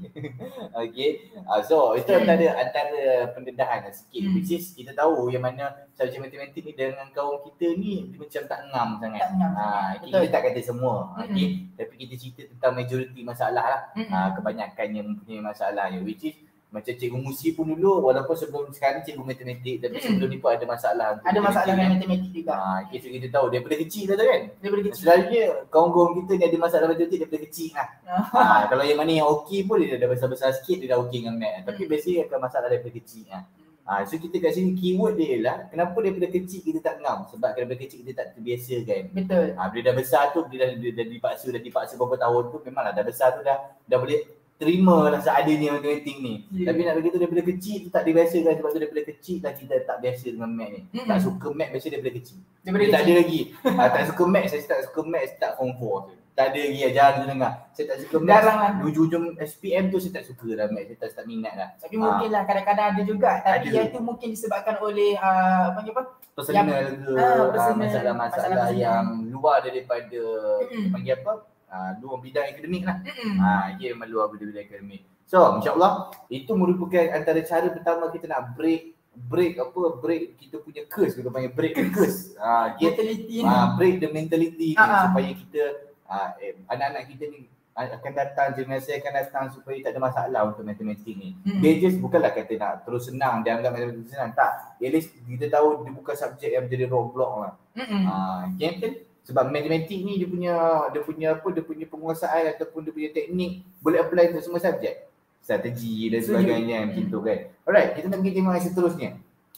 Okey. Ah, so itu Hmm. antara antara pendedahan lah sikit, Hmm. which is kita tahu yang mana subjek matematik ni dengan kaum kita ni dia macam tak ngam sangat. Tak ngam. Ah, Betul. kita tak kata semua. Hmm. Okey. Tapi kita cerita tentang majoriti masalah lah. Mm-mm. Ah, kebanyakan yang mempunyai masalah ya, which is macam Cikgu Musi pun dulu walaupun sebelum sekarang cikgu matematik, tapi Mm. sebelum ni pun ada masalah. untuk Ada masalah matematik, dengan kan. matematik juga. Ah, kita kita tahu daripada kecil dah tu kan. Daripada kecil. Selalunya kaum-kaum kita ni ada masalah matematik daripada kecil lah. Ah, kalau yang mana yang okey pun dia dah besar-besar sikit dia dah okey dengan math. Tapi Hmm. biasanya akan masalah daripada kecil lah. Ah, so kita kat sini keyword dia ialah kenapa daripada kecil kita tak ngam? Sebab daripada kecil kita tak terbiasa kan. Betul. Ah, bila dah besar tu, bila dah, dah, dah dipaksa, dah dipaksa beberapa tahun tu memanglah dah besar tu dah dah boleh terima lah seadanya matematik ni. Yeah. Tapi nak begitu daripada kecil tu tak dibiasakan, sebab tu daripada kecil dah kita tak biasa dengan math ni. Mm-mm. Tak suka math biasa daripada kecil. Daripada Dia tak ada kecil. lagi. Ah, tak suka math, saya tak suka math start form four tu. Tak ada lagi, jarang tu dengar. Saya tak suka math. Jarang lah. Hujung-hujung S P M tu saya tak suka dah math, saya tak start minat lah. Tapi mungkin lah kadang-kadang ada juga. Tapi Ada. yang tu mungkin disebabkan oleh uh, apa panggil apa? Personal Yang- ke, ah, ah, personal, masalah-masalah masalah-masalah. yang luar daripada Mm-mm. panggil apa? Ah, luar bidang akademik lah. Mm-mm. Ah, dia memang luar daripada bidang akademik. So insyaAllah itu merupakan antara cara pertama kita nak break break apa break kita punya curse, kita panggil break the curse. Ah, mentality ah, break the mentality ni Ah, ah. supaya kita ah, eh, anak-anak kita ni akan datang, generasi akan datang supaya tak ada masalah untuk matematik ni. Hmm. Dia just bukanlah kata nak terus senang, dia anggap matematik senang. Tak. At least kita tahu dia bukan subjek yang menjadi roadblock lah. Mm-mm. Ah, okay? Sebab matematik ni dia punya dia punya apa dia punya penguasaan ataupun dia punya teknik boleh apply untuk semua subjek. Strategi dan Setuju. sebagainya macam tu kan. Alright, kita nak pergi tengok yang seterusnya.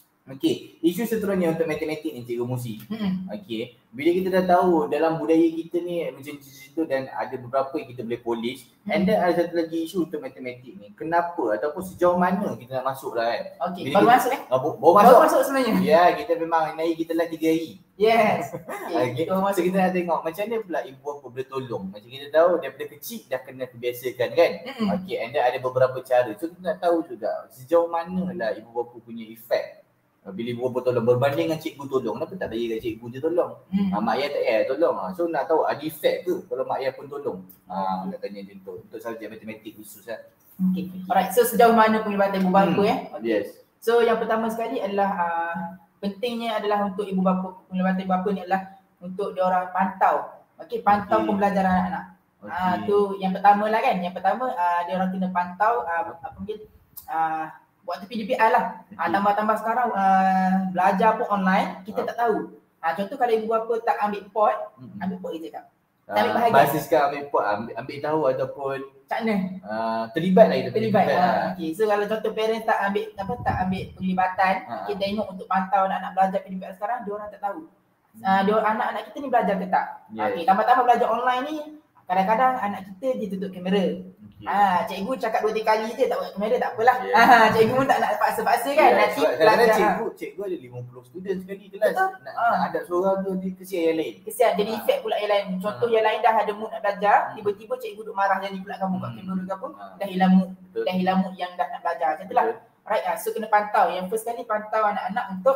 Okey, isu seterusnya untuk matematik ni Cikgu Musi. Mm-mm. Okey, bila kita dah tahu dalam budaya kita ni macam itu dan ada beberapa yang kita boleh polish, Hmm. and then ada satu lagi isu untuk matematik ni. Kenapa ataupun sejauh mana kita nak masuk lah kan? Okey, Bila baru kita- masuk eh? Ah, baru Baru masuk. masuk sebenarnya. Ya, kita memang naik kita lah tiga hari. Yes. Okay. Okey, baru So masuk. kita nak tengok macam mana pula ibu bapa boleh tolong. Macam kita tahu daripada kecil dah kena terbiasakan kan. Mm-mm. Okey, and then ada beberapa cara. So kita nak tahu juga sejauh mana lah ibu bapa punya efek. Uh, Bila ibu bapa tolong berbanding dengan cikgu tolong, kenapa tak bagi kat cikgu je tolong? Hmm. Ha, mak ayah tak payah tolong. Ha. So nak tahu ada efek ke kalau mak ayah pun tolong? Ha, nak tanya macam tu. Untuk subjek matematik khusus lah. Okey. Alright, so sejauh mana penglibatan ibu bapa Hmm. eh? Yes. So yang pertama sekali adalah uh, pentingnya adalah untuk ibu bapa, penglibatan ibu bapa ni adalah untuk dia orang pantau. Okey, pantau Okey. pembelajaran anak-anak. Okay. Ah tu yang pertama lah kan. Yang pertama uh, dia orang kena pantau uh, apa panggil uh, waktu P D P I lah. Ah, Okey. tambah-tambah sekarang uh, belajar pun online, kita tak tahu. Ah, contoh kalau ibu bapa tak ambil pot, Mm-mm. ambil pot je cakap. Ah, ambil bahagian. Bahasa sekarang ambil pot, ambil, ambil tahu ataupun Macam mana? uh, terlibat lah kita. Terlibat. lah. Ah, okey. So kalau contoh parents tak ambil apa tak ambil penglibatan, Ha. kita tengok untuk pantau anak-anak belajar P D P I sekarang, dia orang tak tahu. Ah, dia anak-anak kita ni belajar ke tak? Yes. Okey, tambah-tambah belajar online ni, kadang-kadang anak kita dia tutup kamera. Okay. Ah, cikgu cakap dua tiga kali je tak buat kamera tak apalah. Yeah. Ah, cikgu pun tak nak paksa-paksa kan. Ya, Nanti sebab kadang-kadang pelajar cikgu, cikgu ada lima puluh student sekali kelas. Betul. Nak, Ah. nak ada seorang tu dia kesian yang lain. kesian jadi Ah. efek pula yang lain. Contoh Ah. yang lain dah ada mood nak belajar, Hmm. tiba-tiba cikgu duk marah jadi pula kamu buka Hmm. kamera ke apa, Ah. dah hilang mood, Betul. dah hilang mood yang dah nak belajar. Macam itulah. Right, ah, so kena pantau. Yang first kali pantau anak-anak untuk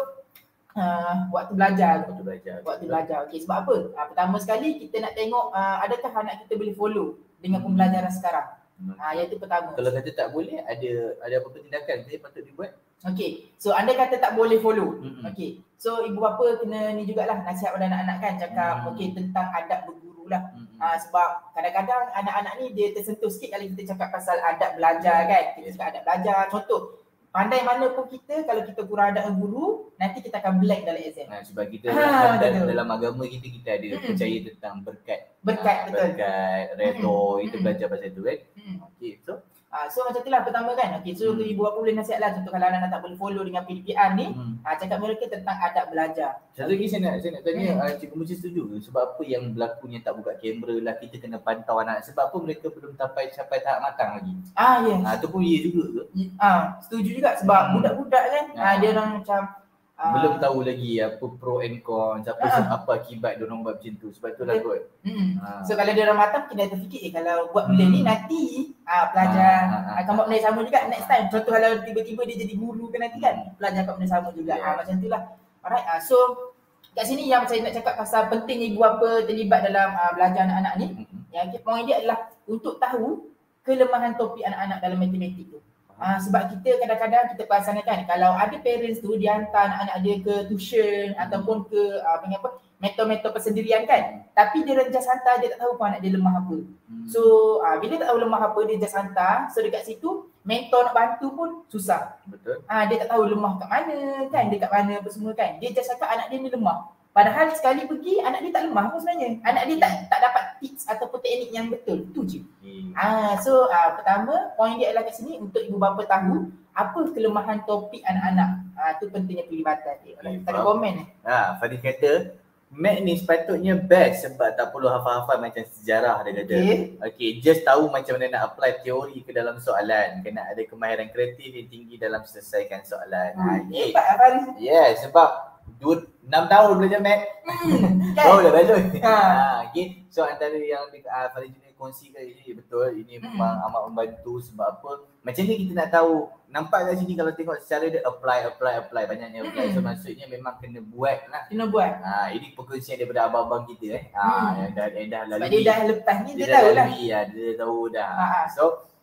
uh, waktu belajar. Waktu belajar. Waktu belajar. Okey, sebab apa? Ah, pertama sekali kita nak tengok ah, adakah anak kita boleh follow dengan Hmm. pembelajaran sekarang. Hmm. Ah, yang itu pertama. Kalau kata tak boleh, ada ada apa tindakan saya patut dibuat? Okey. So anda kata tak boleh follow. Mm-mm. Okey. So ibu bapa kena ni jugalah nasihat pada anak-anak kan, cakap Hmm. okey tentang adab berguru lah. Mm-mm. Ah, sebab kadang-kadang anak-anak ni dia tersentuh sikit kalau kita cakap pasal adab belajar kan. Kita Yes. cakap adab belajar. Contoh, pandai mana pun kita, kalau kita kurang adab dengan guru, nanti kita akan blank dalam exam. Nah, sebab kita Ah, dalam, betul. dalam agama kita kita ada Mm-mm. percaya tentang berkat. Berkat, Ah, betul. Berkat, redo, kita Mm-mm. belajar pasal tu kan. Hmm. Okey, so Ah, so macam itulah pertama kan. Okey, so Hmm. ibu bapa boleh nasihat lah. Contoh kalau anak-anak tak boleh follow dengan P D P I ni, hmm. ah, cakap mereka tentang adab belajar. Satu lagi saya nak saya nak tanya, Hmm. uh, Cikgu Muci setuju ke? Sebab apa yang berlakunya tak buka kamera lah, kita kena pantau anak. Sebab apa mereka belum sampai sampai tahap matang lagi? Ah, yes. Ah, ataupun ya juga ke? Ah, setuju juga sebab Hmm. budak-budak kan, Ah. ah, dia orang macam ah, Belum tahu lagi apa pro and cons, apa Ah. apa akibat dia orang buat macam tu. Sebab itulah Betul. kot. Mm. Ah. So kalau dia orang matang, kita dah terfikir eh kalau buat benda Hmm. ni nanti ah, pelajar Ah, ah, ah. akan buat benda yang sama juga next time. Contoh kalau tiba-tiba dia jadi guru ke nanti kan, Hmm. pelajar akan benda sama juga. Yeah. Ah, macam itulah. Alright, ah, so kat sini yang saya nak cakap pasal penting ibu bapa terlibat dalam ah, belajar anak-anak ni. Mm-mm. Yang poin dia adalah untuk tahu kelemahan topik anak-anak dalam matematik tu. Ah, sebab kita kadang-kadang kita perasakan kalau ada parents tu dia hantar anak-anak dia ke tuition Hmm. ataupun ke ah, panggil apa mentor-mentor persendirian kan, tapi dia just hantar, dia tak tahu pun anak dia lemah apa. Hmm. So ah, bila tak tahu lemah apa, dia just hantar, so dekat situ mentor nak bantu pun susah. Betul. Ah, dia tak tahu lemah kat mana kan, dia kat mana apa semua kan. Dia just cakap anak dia ni lemah. Padahal sekali pergi anak dia tak lemah pun sebenarnya. Anak dia tak tak dapat tips ataupun teknik yang betul. Tu je. Okay. Ah, so ah, pertama poin dia adalah kat sini untuk ibu bapa tahu apa kelemahan topik anak-anak. Ah, tu pentingnya pelibatan dia. Okay, Tak ada faham. komen eh. Ha, Farid kata Mac ni sepatutnya best sebab tak perlu hafal-hafal macam sejarah dia kata. Okey. Okay, just tahu macam mana nak apply teori ke dalam soalan. Kena ada kemahiran kreatif yang tinggi dalam selesaikan soalan. Ha, Hmm. okay. Hebat Faris. Yeah, sebab dua, enam tahun belajar Mac. Kan? Oh, dah baloi. Ha. Ha, okay. So antara yang uh, Farid ni kongsikan ini betul, ini Hmm. memang amat membantu sebab apa? Macam ni kita nak tahu. Nampak kat sini kalau tengok secara dia apply, apply, apply. Banyaknya apply. So Hmm. maksudnya memang kena buat lah. Kena buat. Ha, ini perkongsian daripada abang-abang kita eh. Ha, Hmm. yang dah, yang dah Sebab lalui. dia dah lepas ni dia, dah tahu lah. lalui, ya, dia dah tahu dah. Ha, ha. So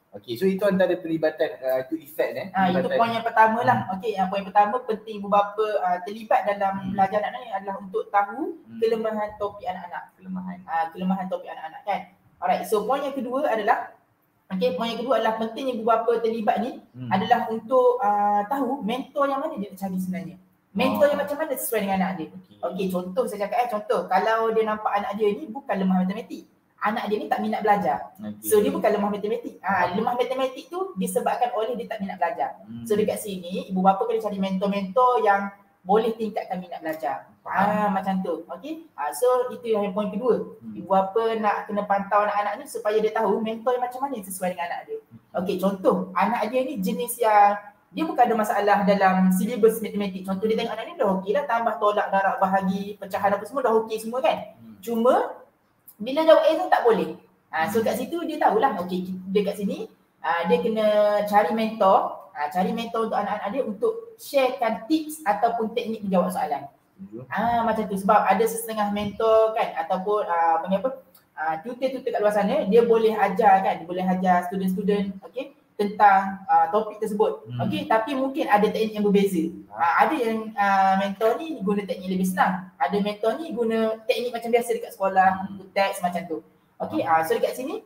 Okey, so itu antara pelibatan uh, itu efek eh. Ah, itu poin yang pertama lah. Okey, yang poin pertama penting ibu bapa uh, terlibat dalam Hmm. belajar anak-anak ni adalah untuk tahu Hmm. kelemahan topik anak-anak. kelemahan. Ah, kelemahan topik anak-anak kan. Alright, so poin yang kedua adalah okey, poin yang kedua adalah penting ibu bapa terlibat ni Hmm. adalah untuk uh, tahu mentor yang mana dia nak cari sebenarnya. Mentor Oh. yang macam mana sesuai dengan anak dia. Okey. Okey, contoh saya cakap eh, contoh kalau dia nampak anak dia ni bukan lemah matematik. Anak dia ni tak minat belajar. Okey. So dia bukan lemah matematik. Ah, lemah matematik tu disebabkan oleh dia tak minat belajar. Hmm. So dekat sini ibu bapa kena cari mentor-mentor yang boleh tingkatkan minat belajar. Ah, macam tu. Okey. Ah, so itu yang poin kedua. Hmm. Ibu bapa nak kena pantau anak-anak ni supaya dia tahu mentor yang macam mana yang sesuai dengan anak dia. Okey, contoh anak dia ni jenis yang dia bukan ada masalah dalam silibus matematik. Contoh dia tengok anak ni dah okey dah, tambah tolak darab bahagi, pecahan apa semua dah okey semua kan. Hmm. Cuma bila jawab exam tak boleh. Ha, so kat situ dia tahulah okey dia kat sini ha, dia kena cari mentor, ha, cari mentor untuk anak-anak dia untuk sharekan tips ataupun teknik menjawab soalan. Ah, macam tu sebab ada setengah mentor kan ataupun ah, panggil apa? Ah, tutor-tutor kat luar sana dia boleh ajar kan, dia boleh ajar student-student okey tentang uh, topik tersebut. Hmm. Okey, tapi mungkin ada teknik yang berbeza. Uh, ada yang uh, mentor ni guna teknik lebih senang. Ada mentor ni guna teknik macam biasa dekat sekolah, Hmm. teks macam tu. Okey, uh, so dekat sini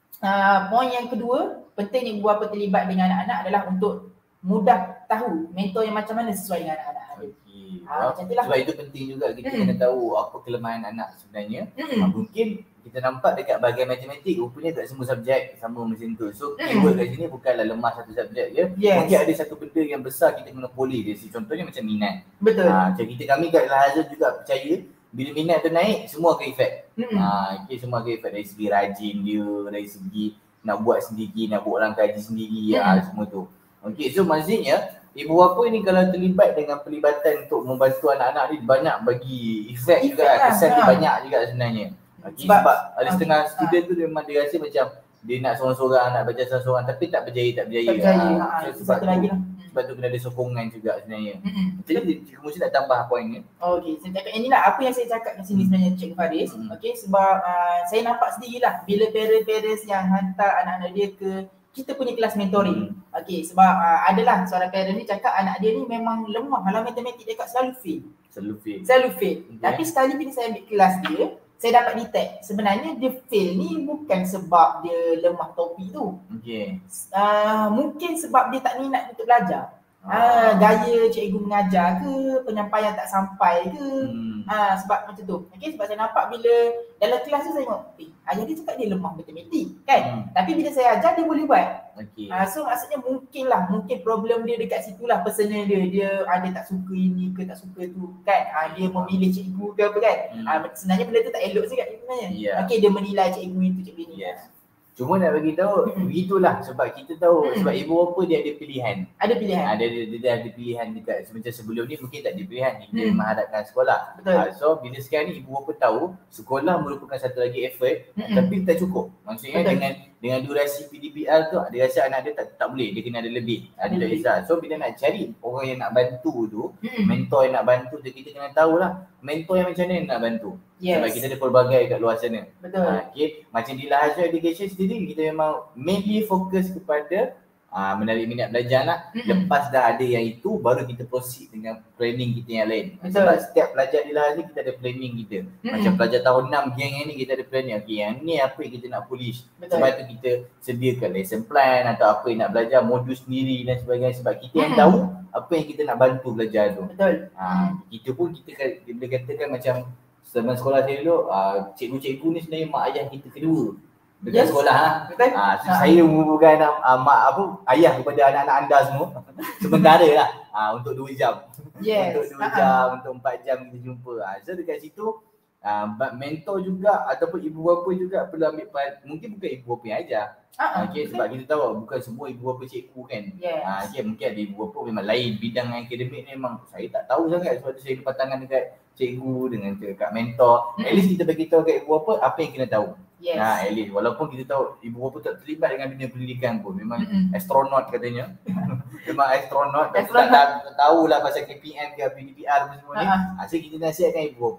uh, poin yang kedua, penting ibu bapa terlibat dengan anak-anak adalah untuk mudah tahu mentor yang macam mana sesuai dengan anak-anak dia. Okey. Ah, macam tu lah. Sebab itu penting juga kita Hmm. kena tahu apa kelemahan anak sebenarnya. Hmm. Ah, mungkin kita nampak dekat bahagian matematik rupanya tak semua subjek sama macam tu. So Hmm. keyword kat sini bukanlah lemah satu subjek je. Yes. Mungkin ada satu benda yang besar kita kena pulih dia. Contohnya macam minat. Betul. Ha, macam kita kami kat Al-Azhar juga percaya bila minat tu naik semua akan efek. Hmm. Ha, okay, semua akan efek dari segi rajin dia, dari segi nak buat sendiri, nak buat orang kaji sendiri, Hmm. ha, semua tu. Okey, so maksudnya ibu bapa ni kalau terlibat dengan pelibatan untuk membantu anak-anak ni banyak bagi efek juga, Efek lah, kesan dia ha. banyak juga sebenarnya. Okay, Sebab- sebab, ada ha. setengah Ha. student tu memang dia rasa macam dia nak seorang-seorang, nak baca seorang-seorang tapi tak berjaya, tak berjaya. Tak percaya. Ha, Ha, so itu sebab satu tu, lagi lah. sebab tu kena ada sokongan juga sebenarnya. Hmm. Jadi Cikgu Musi nak tambah poin ni. Okey, saya cakap inilah apa yang saya cakap kat sini sebenarnya Cikgu Faris. Hmm. Okey, sebab uh, saya nampak sendirilah bila parent-parents yang hantar anak-anak dia ke kita punya kelas mentoring. Hmm. Okey, sebab uh, adalah seorang parent ni cakap anak dia ni memang lemah dalam matematik, dia kat selalu fail. Selalu fail. Selalu fail. Okay. Tapi sekali bila saya ambil kelas dia, saya dapat detect sebenarnya dia fail ni bukan sebab dia lemah topik tu. Okey. Uh, mungkin sebab dia tak minat untuk belajar. Ah, gaya cikgu mengajar ke, penyampaian tak sampai ke. Hmm. Ah, sebab macam tu. Okey, sebab saya nampak bila dalam kelas tu saya tengok, eh, ayah dia cakap dia lemah matematik kan. Hmm. Tapi bila saya ajar dia boleh buat. Okey. Ah, so maksudnya mungkin lah, mungkin problem dia dekat situ lah personal dia. Dia ada tak suka ini ke tak suka tu kan. Ah, dia memilih cikgu ke apa kan. Hmm. Ah, sebenarnya benda tu tak elok sangat sebenarnya. Ya. Okey, dia menilai cikgu itu cikgu ini. Yes. Cuma nak bagi tahu Hmm. begitulah sebab kita tahu Hmm. sebab ibu bapa dia ada pilihan. Ada pilihan. Ada dia, dia, dia ada pilihan dekat macam sebelum ni mungkin tak ada pilihan, dia Hmm. menghadapkan sekolah. Betul. Ah, so bila sekarang ni ibu bapa tahu sekolah merupakan satu lagi effort Mm-mm. tapi tak cukup. Maksudnya Betul. dengan dengan durasi P D P R tu dia rasa anak dia tak tak boleh, dia kena ada lebih. Ada Ada tak lebih. kisah. So bila nak cari orang yang nak bantu tu, Hmm. mentor yang nak bantu tu kita kena tahulah mentor yang macam mana yang nak bantu. Yes. Sebab kita ada pelbagai kat luar sana. Betul. Ha, okay. Macam di Al-Azhar Education sendiri kita memang mainly fokus kepada uh, menarik minat belajar anak. Mm-mm. Lepas dah ada yang itu baru kita proceed dengan planning kita yang lain. Betul. Sebab setiap pelajar di Al-Azhar kita ada planning kita. Mm-mm. Macam pelajar tahun enam geng yang ni kita ada planning. Okay, yang ni apa yang kita nak polish. Betul. Sebab tu kita sediakan lesson plan atau apa yang nak belajar, modul sendiri dan sebagainya. Sebab kita yang Mm-mm. tahu apa yang kita nak bantu belajar tu. Betul. Ha, kita pun kita kan dia boleh katakan macam zaman sekolah saya dulu, uh, cikgu-cikgu ni sebenarnya mak ayah kita kedua dekat Yes. sekolah. Ha. Betul. Ha, so Ha. saya merupakan uh, mak apa ayah kepada anak-anak anda semua. Sementara lah ha, untuk dua jam. Yes. Untuk dua Ha-ha. jam, untuk empat jam kita jumpa. Ha, so dekat situ uh, mentor juga ataupun ibu bapa juga perlu ambil peran. Mungkin bukan ibu bapa yang ajar. Ha-ha. Okay, sebab kita tahu bukan semua ibu bapa cikgu kan. Yes. Ha, okay, mungkin ada ibu bapa memang lain bidang akademik ni memang saya tak tahu sangat sebab tu saya lepas tangan dekat cikgu dengan dekat mentor. At least kita bagi tahu kat ibu bapa apa yang kena tahu. Yes. Ha, at least walaupun kita tahu ibu bapa tak terlibat dengan dunia pendidikan pun memang Mm-mm. astronot katanya. Memang astronot dan tak, Astronot. tak tahu lah pasal K P M ke P D P R apa semua ni. Ha-ha. Ha, so kita nasihatkan ibu bapa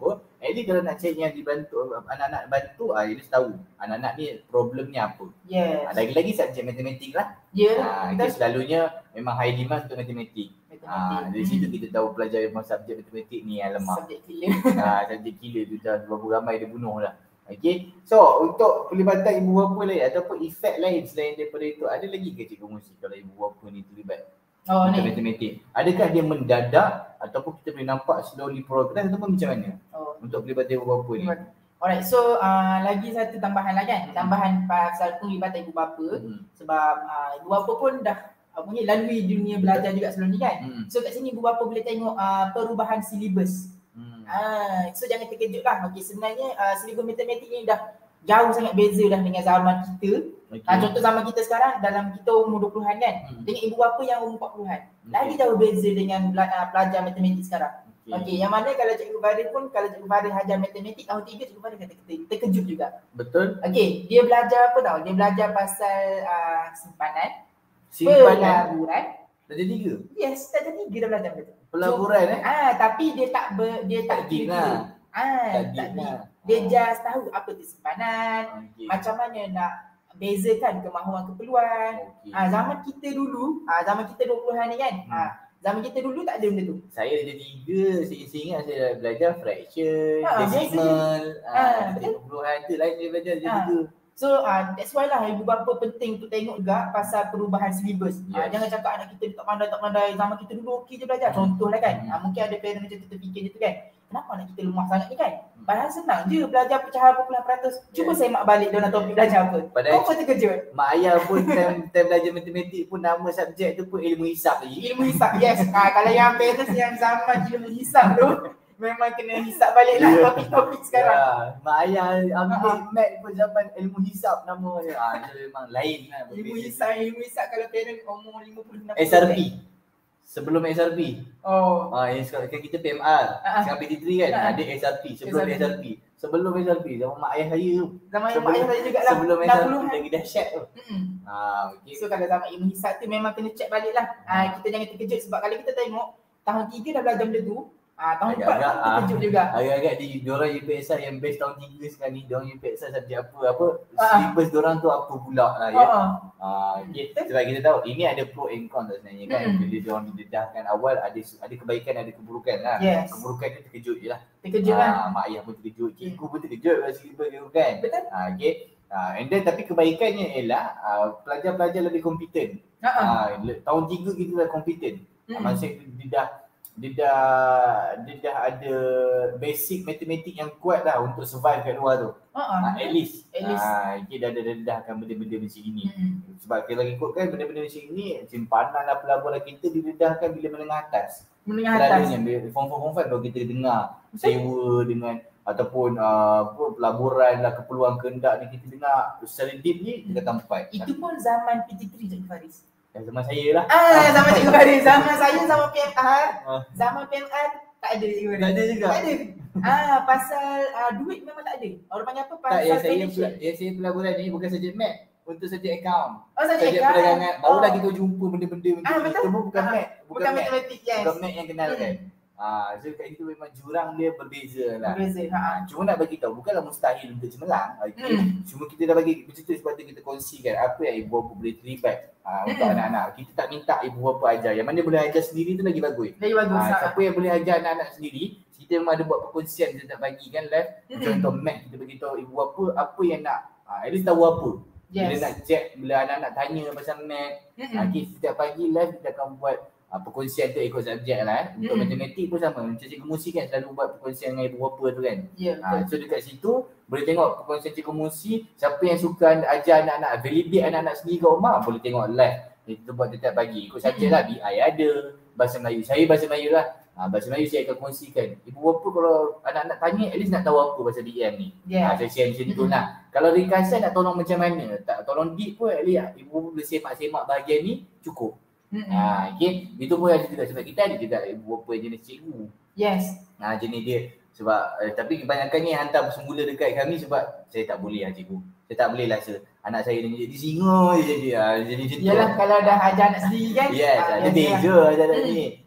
At least kalau nak check yang dibantu anak-anak bantu, ah dia tahu anak-anak ni problemnya apa. Yes. Ah, lagi-lagi subjek matematik lah. Ya. Ah, itu selalunya memang high demand untuk matematik. Ah, dari situ kita tahu pelajar memang subjek matematik ni yang lemah. Subjek killer. Ah, subjek killer tu dah berapa ramai dia bunuh lah. Okay, so untuk pelibatan ibu bapa lain ataupun efek lain selain daripada itu, ada lagi ke cikgu kongsi kalau ibu bapa ni terlibat Oh untuk ni. matematik? Adakah dia mendadak ataupun kita boleh nampak slowly progress ataupun macam mana Oh. untuk pelibatan ibu bapa ni? Alright, so uh, lagi satu tambahan lah kan, tambahan pasal pelibatan ibu bapa. Hmm. Sebab uh, ibu bapa pun dah apa ni lalui dunia belajar juga sebelum ni kan. Hmm. So kat sini ibu bapa boleh tengok uh, perubahan silibus. Hmm. Ah, so jangan terkejut lah. Okey, sebenarnya uh, silibus matematik ni dah jauh sangat beza dah dengan zaman kita. Okay. Ah, contoh zaman kita sekarang, dalam kita umur dua puluhan kan, Hmm. dengan ibu bapa yang umur empat puluhan. Okay. Lagi jauh beza dengan uh, pelajar matematik sekarang. Okay. Okey, yang mana kalau Cikgu Farid pun, kalau Cikgu Farid ajar matematik tahun tiga, Cikgu Farid kata terkejut juga. Betul. Okey, dia belajar apa tau? Dia belajar pasal uh, simpanan, Simpanan pelaburan. darjah tiga. Yes, darjah tiga dah belajar betul. Pelaburan eh. Ah, tapi dia tak ber, dia tak Tak deep kira. lah. Ah, Tak tak deep deep. lah. Dia Ah. just tahu apa tu simpanan, Okay. macam mana nak bezakan kemahuan keperluan. Okay. Ah, zaman kita dulu, ah zaman kita dua puluhan ni kan. Hmm. Ah, zaman kita dulu tak ada benda tu. Saya darjah tiga, saya, saya ingat saya dah belajar fraction, Ah, decimal, Ah, ah, betul. puluhan tu lain saya belajar darjah Ah. tiga. So uh, that's why lah ibu bapa penting tu tengok juga pasal perubahan silibus. Yes. Uh, jangan cakap anak kita tak pandai tak pandai, zaman kita dulu okey je belajar. Hmm. Contoh lah kan. Hmm. Uh, mungkin ada parent macam tu terfikir je tu kan. Kenapa anak kita lemah sangat ni kan? Padahal senang je belajar pecahan pukul peratus. Cuba Yes. saya mak balik dalam topik belajar apa. Padahal- Kau pun terkejut. Mak ayah pun time, time belajar matematik pun nama subjek tu pun ilmu hisap lagi. Ilmu hisap, yes. Uh, kalau yang parents yang zaman ilmu hisap tu memang kena hisap balik lah Yeah. topik-topik sekarang. Ya, mak ayah ambil Ah. mat pun zaman ilmu hisap namanya. Ah, itu memang lain lah. Ilmu berbeza. hisap, ilmu hisap kalau parent umur lima puluh enam puluh. S R P. Sebelum S R P. Oh. Ah, yang sekarang kan kita P M R. Ah. Sekarang P T tiga kan Ah. ada S R P. Sebelum S R P. S R P. Sebelum S R P zaman mak ayah saya tu. Zaman yang Sebelum- mak ayah saya juga lah. Sebelum S dah R P puluhan. lagi dahsyat tu. Mm-mm. Ah, okey. So kalau zaman ilmu hisap tu memang kena check balik lah. Ah, kita jangan terkejut sebab kalau kita tengok tahun tiga dah belajar benda tu, ah, tahun empat Agak-agak, pun terkejut juga. Agak-agak di diorang U P S R yang best tahun tiga sekarang ni, diorang U P S R subjek apa apa Ah. syllabus diorang tu apa pula lah ya. Oh, oh. Ah, okay. Sebab kita tahu ini ada pro and con lah sebenarnya kan. Mm-mm. Bila diorang didedahkan awal ada ada kebaikan ada keburukan lah. Yes. Keburukan tu terkejut je lah. Terkejut lah. Ah, mak ayah pun terkejut, cikgu pun terkejut kalau syllabus dia kan. Betul. Ah, okay. Ah, and then tapi kebaikannya ialah ah, pelajar-pelajar lebih kompeten. Ha ah. Ah, le- tahun tiga kita dah kompeten. Mm. Ah, masa itu dia dah dia dah dia dah ada basic matematik yang kuat lah untuk survive kat luar tu. Ha ah. Ah, at least. At least. Ah, okay, dah ada dedahkan benda-benda macam ini. Mm. Sebab kalau ikutkan benda-benda macam ini, simpanan dan pelaburan kita didedahkan bila menengah atas. Menengah atas. Selalunya bila form four, form five kalau kita dengar sewa dengan ataupun uh, apa, pelaburan lah, keperluan kehendak ni kita dengar secara deep ni kita tempat. Itu pun zaman P T tiga Cikgu Faris. Yang zaman saya lah. Ah, zaman Cikgu Faris. Zaman saya zaman P M R. Ah. Zaman P M R tak ada Cikgu Faris. Tak ada juga. Tak ada. Ah, pasal ah, duit memang tak ada. Orang panggil apa? Tak, Pasal yang saya financial. pela- yang saya pelaburan ni bukan subjek mat, untuk subjek account. Oh, saja Subjek kan? perdagangan. Barulah Oh. kita jumpa benda-benda macam Ah, ni. betul. Itu pun bukan Ah, mat, Bukan bukan mat. matematik, yes. Bukan mat yang kenal Hmm. kan. Ah, so kat situ memang jurang dia berbeza lah. Berbeza. Ha. Ah, cuma nak bagi tahu bukanlah mustahil untuk cemerlang. Okay. Hmm. Cuma kita dah bagi macam tu sebab tu kita kongsikan apa yang ibu bapa boleh terlibat ah, untuk Hmm. anak-anak. Kita tak minta ibu bapa ajar. Yang mana boleh ajar sendiri tu lagi bagus. Lagi bagus. Ah, Ha. siapa yang boleh ajar anak-anak sendiri, kita memang ada buat perkongsian kita tak bagi kan live. Hmm. Contoh math kita bagi tahu ibu bapa apa yang nak ah, at least tahu apa. Bila Yes. nak check, bila anak-anak tanya pasal math, Mm-mm. ah, okay, setiap pagi live kita akan buat ah, perkongsian tu ikut subjek lah eh. Untuk Mm-mm. matematik pun sama. Macam cikgu Musi kan selalu buat perkongsian dengan ibu bapa tu kan. Ya, Ha, betul. so dekat situ boleh tengok perkongsian cikgu Musi, siapa yang suka ajar anak-anak, validate anak-anak sendiri kat rumah boleh tengok live. Kita buat setiap pagi. Ikut subjek lah, B I ada, bahasa Melayu. Saya bahasa Melayu lah. Ha, bahasa Melayu saya akan kongsikan. Ibu bapa kalau anak-anak tanya at least nak tahu apa pasal B M ni. Ya. Ha, saya share macam tu lah. Kalau ringkasan nak tolong macam mana, tak tolong deep pun at least ibu bapa boleh semak-semak bahagian ni cukup. Mm-mm. Ha, okay. Itu pun ada juga sebab kita ada juga ibu bapa jenis cikgu. Yes. Ha, jenis dia. Sebab eh, tapi kebanyakannya hantar semula dekat kami sebab saya tak boleh lah cikgu. Saya tak boleh lah se anak saya ni jadi singa je jadi. Ha, jadi macam tu. Yalah kalau dah ajar anak sendiri kan. Yes, ah, ada biasa beza lah. ajar anak Hmm. ni.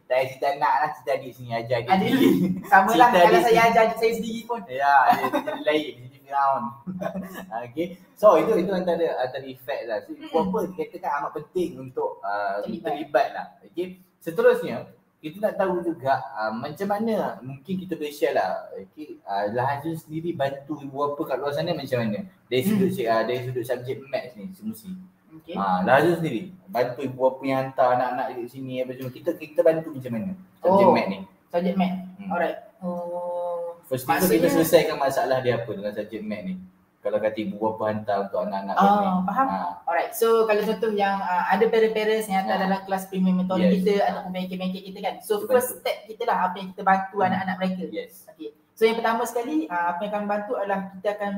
Tak payah cerita anak lah, cerita adik sini ajar adik. Adik sama lah Cerita kalau adik saya sini. ajar adik saya sendiri pun. Ya, dia jadi lain, dia jadi Firaun. Okay, so itu itu antara antara efek lah. So, apa dikatakan amat penting untuk uh, Terlibat. terlibat lah. Okay, seterusnya kita nak tahu juga uh, macam mana mungkin kita boleh share lah. Okay, uh, Lahazul sendiri bantu ibu bapa kat luar sana macam mana? Dari sudut hmm. uh, dari sudut subjek maths ni semesti. Okey. Ah, Lahazul sendiri bantu ibu bapa yang hantar anak-anak dekat sini apa semua. Kita kita bantu macam mana? Subjek Oh. maths ni. Subjek math. Hmm. Alright. Oh. First thing tu kita selesaikan masalah dia apa dengan subjek maths ni. Kalau kata ibu bapa hantar untuk anak-anak Ah, maths. faham. Ah. Alright. So kalau contoh yang uh, ada parents-parents yang hantar Ah. dalam kelas premium metode Yes. kita ataupun bengkel-bengkel kita kan. So Kita first bantu. step kita lah apa yang kita bantu Hmm. anak-anak mereka. Yes. Okey. So yang pertama sekali uh, apa yang kami bantu adalah kita akan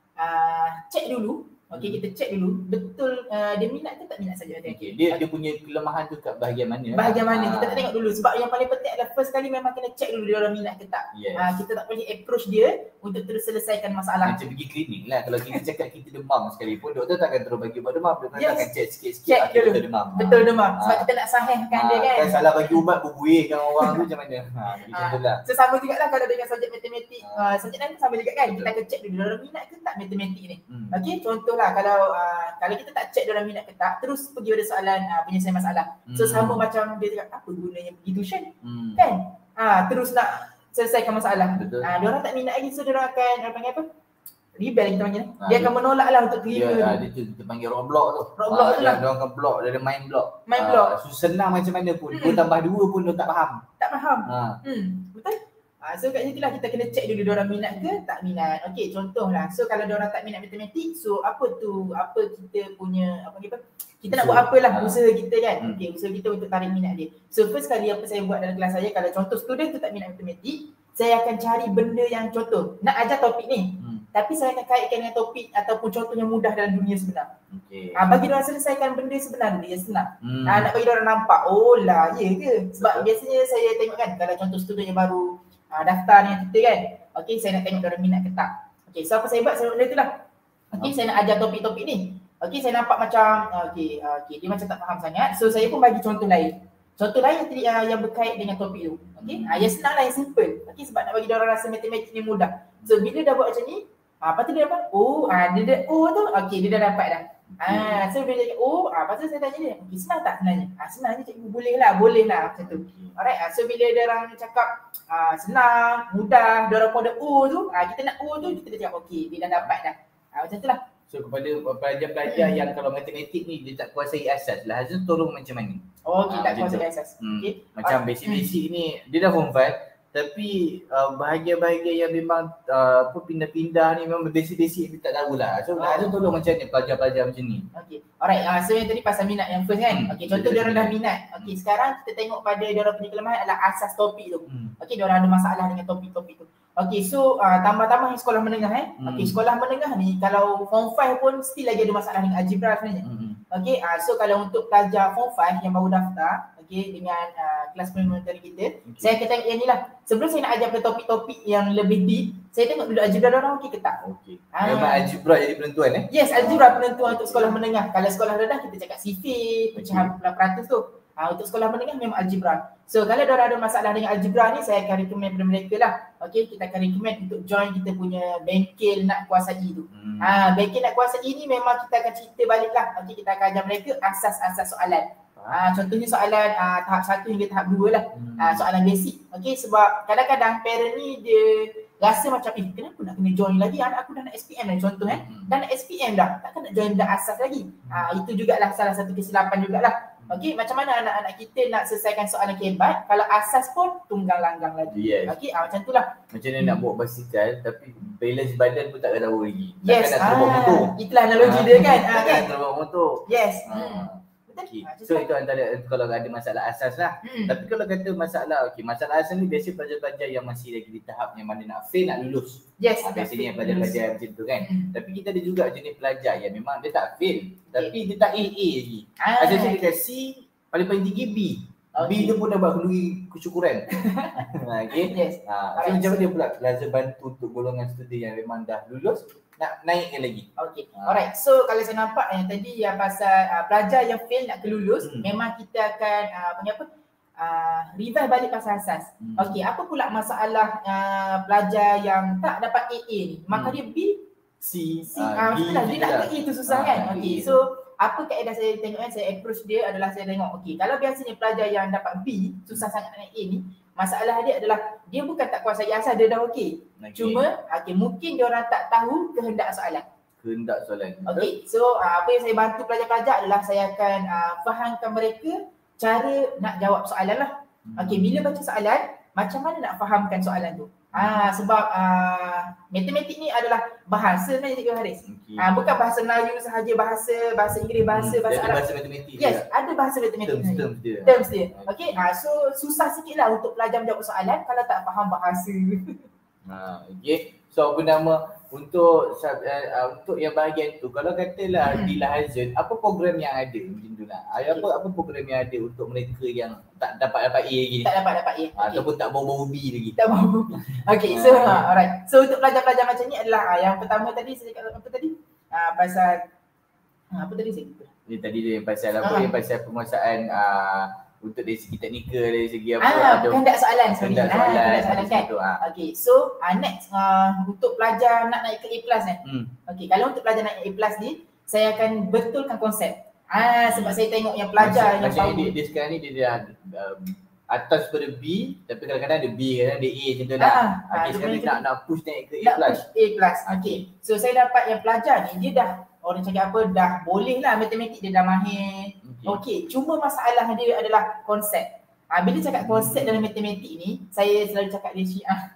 uh, check dulu. Okey, Hmm. kita check dulu betul uh, dia minat ke tak minat saja matematik. Okay. Dia dia punya kelemahan tu kat bahagian mana? Bahagian mana Ah. kita nak tengok dulu sebab yang paling penting adalah first kali memang kena check dulu dia orang minat ke tak. Yes. Uh, kita tak boleh approach dia untuk terus selesaikan masalah. Macam pergi klinik lah. Kalau kita cakap kita demam sekalipun, doktor takkan terus bagi ubat demam. Doktor Yes. akan check sikit-sikit. Check ah, kita dulu. demam. Betul demam sebab Ah. kita nak sahihkan dia Ah, kan. kan salah bagi ubat berbuihkan orang tu macam mana? Ha, macam Ah, tu lah. So sama juga lah kalau dengan subjek matematik, Ah. uh, subjek lain pun sama juga kan. Betul. Kita akan check dulu dia orang minat ke tak matematik ni. Hmm. Okey, contohlah kalau uh, kalau kita tak check dia orang minat ke tak, terus pergi pada soalan uh, penyelesaian masalah. So Hmm. sama macam dia cakap apa gunanya pergi tuition Hmm. kan? Ah, terus nak selesaikan masalah. Betul. Ah, dia orang tak minat lagi so dia orang akan apa panggil apa? Rebel kita panggil. Ah, Dia dia- akan menolak lah untuk Dia, terima. ah, tu. dia tu kita panggil roadblock tu. Roadblock Ah, tu dia, lah. dia orang akan block, dia ada main block. Main Ah, block. So senang macam mana pun. Hmm. Dua tambah dua pun dia tak faham. Tak faham. Ha. Hmm, betul? Ah, so kat situ lah kita kena check dulu dia orang minat ke tak minat. Okey, contohlah. So kalau dia orang tak minat matematik, so apa tu apa kita punya apa kita kita nak Usaha. buat apalah Ah. usaha kita kan. Hmm. Okey, usaha kita untuk tarik minat dia. So first kali apa saya buat dalam kelas saya, kalau contoh student tu tak minat matematik, saya akan cari benda yang contoh nak ajar topik ni. Hmm. Tapi saya akan kaitkan dengan topik ataupun contoh yang mudah dalam dunia sebenar. Okey. Ah, bagi dia orang selesaikan benda sebenar dulu yang senang. Hmm. Ah, nak bagi dia orang nampak, oh lah, ya ke? Sebab Betul. biasanya saya tengok kan, kalau contoh student yang baru ah, daftar dengan kita kan, okey saya nak tengok dia orang minat ke tak. Okey, so apa saya buat, saya buat benda tu lah. Okey, saya nak ajar topik-topik ni. Okey, saya nampak macam, ah, okey, ah, okey, dia macam tak faham sangat. So saya pun bagi contoh lain. Contoh lain yang, tadi, ah, yang berkait dengan topik tu. Okey, ah, yang senang lah, yang simple. Okey, sebab nak bagi dia orang rasa matematik ni mudah. So bila dah buat macam ni, ah, lepas tu dia dapat, oh, ah, dia, dia oh tu, okey dia dah dapat dah. Ah, so bila dia cakap, oh, ah, lepas tu saya tanya dia, okey senang tak sebenarnya? Ah, senang je cikgu, boleh lah, boleh lah macam tu. Alright, ah, so bila dia orang cakap ah, senang, mudah, dia orang pun ada O tu, ah, kita nak O tu, kita dah cakap okey, dia dah dapat dah. Ah, macam tu lah. So kepada pelajar-pelajar Hmm. yang kalau matematik ni dia tak kuasai asas, Lahazul tolong macam mana? Oh, Ah, kita tak macam kuasa tu. asas. Hmm. Okey. Macam Ah, basic-basic ni dia dah form five tapi uh, bahagian-bahagian yang memang uh, apa pindah-pindah ni memang basic-basic dia tak tahulah. So Oh. Lahazul tolong macam ni pelajar-pelajar macam ni. Okey. Alright, ah, so yang tadi pasal minat yang first kan. Hmm. Okey, contoh Betul, dia orang dah betul. minat. Okey, sekarang kita tengok pada dia orang punya kelemahan adalah asas topik tu. Hmm. Okey, dia orang ada masalah dengan topik-topik tu. Okey, so uh, tambah-tambah yang sekolah menengah eh. Hmm. Okey, sekolah menengah ni kalau form five pun still lagi ada masalah dengan algebra sebenarnya. Hmm. Okey, uh, so kalau untuk pelajar form five yang baru daftar, okey, dengan uh, kelas preliminary kita, Okay. saya akan tengok yang ni lah. Sebelum saya nak ajar pada topik-topik yang lebih deep, saya tengok dulu algebra orang okey ke tak. Okey. Ah. Memang algebra jadi penentuan eh. Yes, algebra penentuan untuk sekolah menengah. Kalau sekolah rendah kita cakap C V, pecahan berapa ratus tu. Ha, untuk sekolah menengah memang algebra. So kalau dia ada masalah dengan algebra ni, saya akan recommend kepada mereka lah. Okey, kita akan recommend untuk join kita punya bengkel nak kuasai tu. Hmm. Ha, bengkel nak kuasai ni memang kita akan cerita balik lah. Okey, kita akan ajar mereka asas-asas soalan. Ha, contohnya soalan uh, tahap satu hingga tahap dua lah. Hmm. Uh, soalan basic. Okey, sebab kadang-kadang parent ni dia rasa macam, eh kenapa nak kena join lagi? Anak aku dah nak S P M dah contoh eh. Hmm. Dah nak S P M dah, takkan nak join benda asas lagi. Ah, itu jugalah salah satu kesilapan jugalah. Okey, macam mana anak-anak kita nak selesaikan soalan kebat kalau asas pun tunggang langgang lagi. Yes. Okey, ah, macam itulah. Macam mana nak bawa basikal tapi balance badan pun tak tahu lagi. Yes, Takkan nak terbawa motor. ah, itulah analogi dia kan. Ah, Takkan kan? nak terbawa motor. Yes. Ah. Hmm. Betul? Okay. Ah, macam So tu. itu antara kalau ada masalah asas lah. Hmm. Tapi kalau kata masalah, okey, masalah asas ni biasa pelajar-pelajar yang masih lagi di tahap yang mana nak fail nak lulus. Yes. Ah, biasanya pelajar-pelajar macam tu kan. Hmm. Tapi kita ada juga jenis pelajar yang memang dia tak fail tapi dia tak A A lagi. Ah, Asal dia dekat C, paling-paling tinggi B. B Okey. dia pun dah buat kenduri kesyukuran. Okey. Yes. Ha, so Alright. macam mana pula Lahazul bantu untuk golongan student yang memang dah lulus nak naikkan lagi? Okay, Ah. alright. So kalau saya nampak yang tadi yang pasal uh, pelajar yang fail nak kelulus, Hmm. memang kita akan uh, panggil apa? uh, revise balik pasal asas. Hmm. Okey, apa pula masalah uh, pelajar yang tak dapat A A ni? Maka Hmm. dia B, C, C, uh, ah, D, betul lah, dia nak ke A tu susah Ah, kan. nak Okey, A. so apa kaedah saya tengok kan, saya approach dia adalah saya tengok, okey, kalau biasanya pelajar yang dapat B, susah sangat nak naik A ni, masalah dia adalah dia bukan tak kuasai asas, dia dah okey. Okay. Cuma okey, mungkin dia orang tak tahu kehendak soalan. kehendak soalan. Okey, so uh, apa yang saya bantu pelajar-pelajar adalah saya akan uh, fahamkan mereka cara nak jawab soalan lah. Okey, bila baca soalan, macam mana nak fahamkan soalan tu? Ah, sebab uh, matematik ni adalah bahasa sebenarnya Cikgu Haris. Okay. Ah, bukan bahasa Melayu sahaja, bahasa bahasa Inggeris, bahasa Hmm, bahasa dia ada Arab. bahasa matematik Yes, juga. ada bahasa matematik. Terms, terms dia. Terms dia. Okey, ah, so susah sikit lah untuk pelajar menjawab soalan kalau tak faham bahasa. Ha, okay. So apa nama untuk uh, uh, untuk yang bahagian tu, kalau katalah Hmm. di Lahazan, apa program yang ada macam tu lah. Okay. Apa apa program yang ada untuk mereka yang tak dapat dapat A lagi ni? Tak dapat dapat A. Okay. Ataupun tak bawa-bawa B lagi. Tak mahu. Okey, so ha, alright. So untuk pelajar-pelajar macam ni adalah ah, yang pertama tadi saya cakap apa tadi? Ah, pasal ah, apa tadi saya lupa. Ni tadi dia yang pasal apa? Ah. Yang pasal penguasaan uh, untuk dari segi teknikal, dari segi apa? Ah, ada kehendak soalan sorry. kehendak soalan, Ah, kehendak soalan kan. tu, ah. Okey, so uh, next uh, untuk pelajar nak naik ke A plus kan. Hmm. Okey, kalau untuk pelajar naik A plus ni, saya akan betulkan konsep. Ah, sebab saya tengok yang pelajar macam, yang macam tahu dia, dia sekarang ni dia dah um, atas pada B, tapi kadang-kadang ada B, kadang ada A macam tu lah. Ah, ah, Okay, sekarang dia dia nak, nak push naik ke A nak plus. push A plus. Okey. So saya dapat yang pelajar ni dia dah orang cakap apa dah boleh lah matematik, dia dah mahir. Okay. Okey, cuma masalah dia adalah konsep. Ah, bila cakap konsep dalam matematik ni, saya selalu cakap dia Syiah.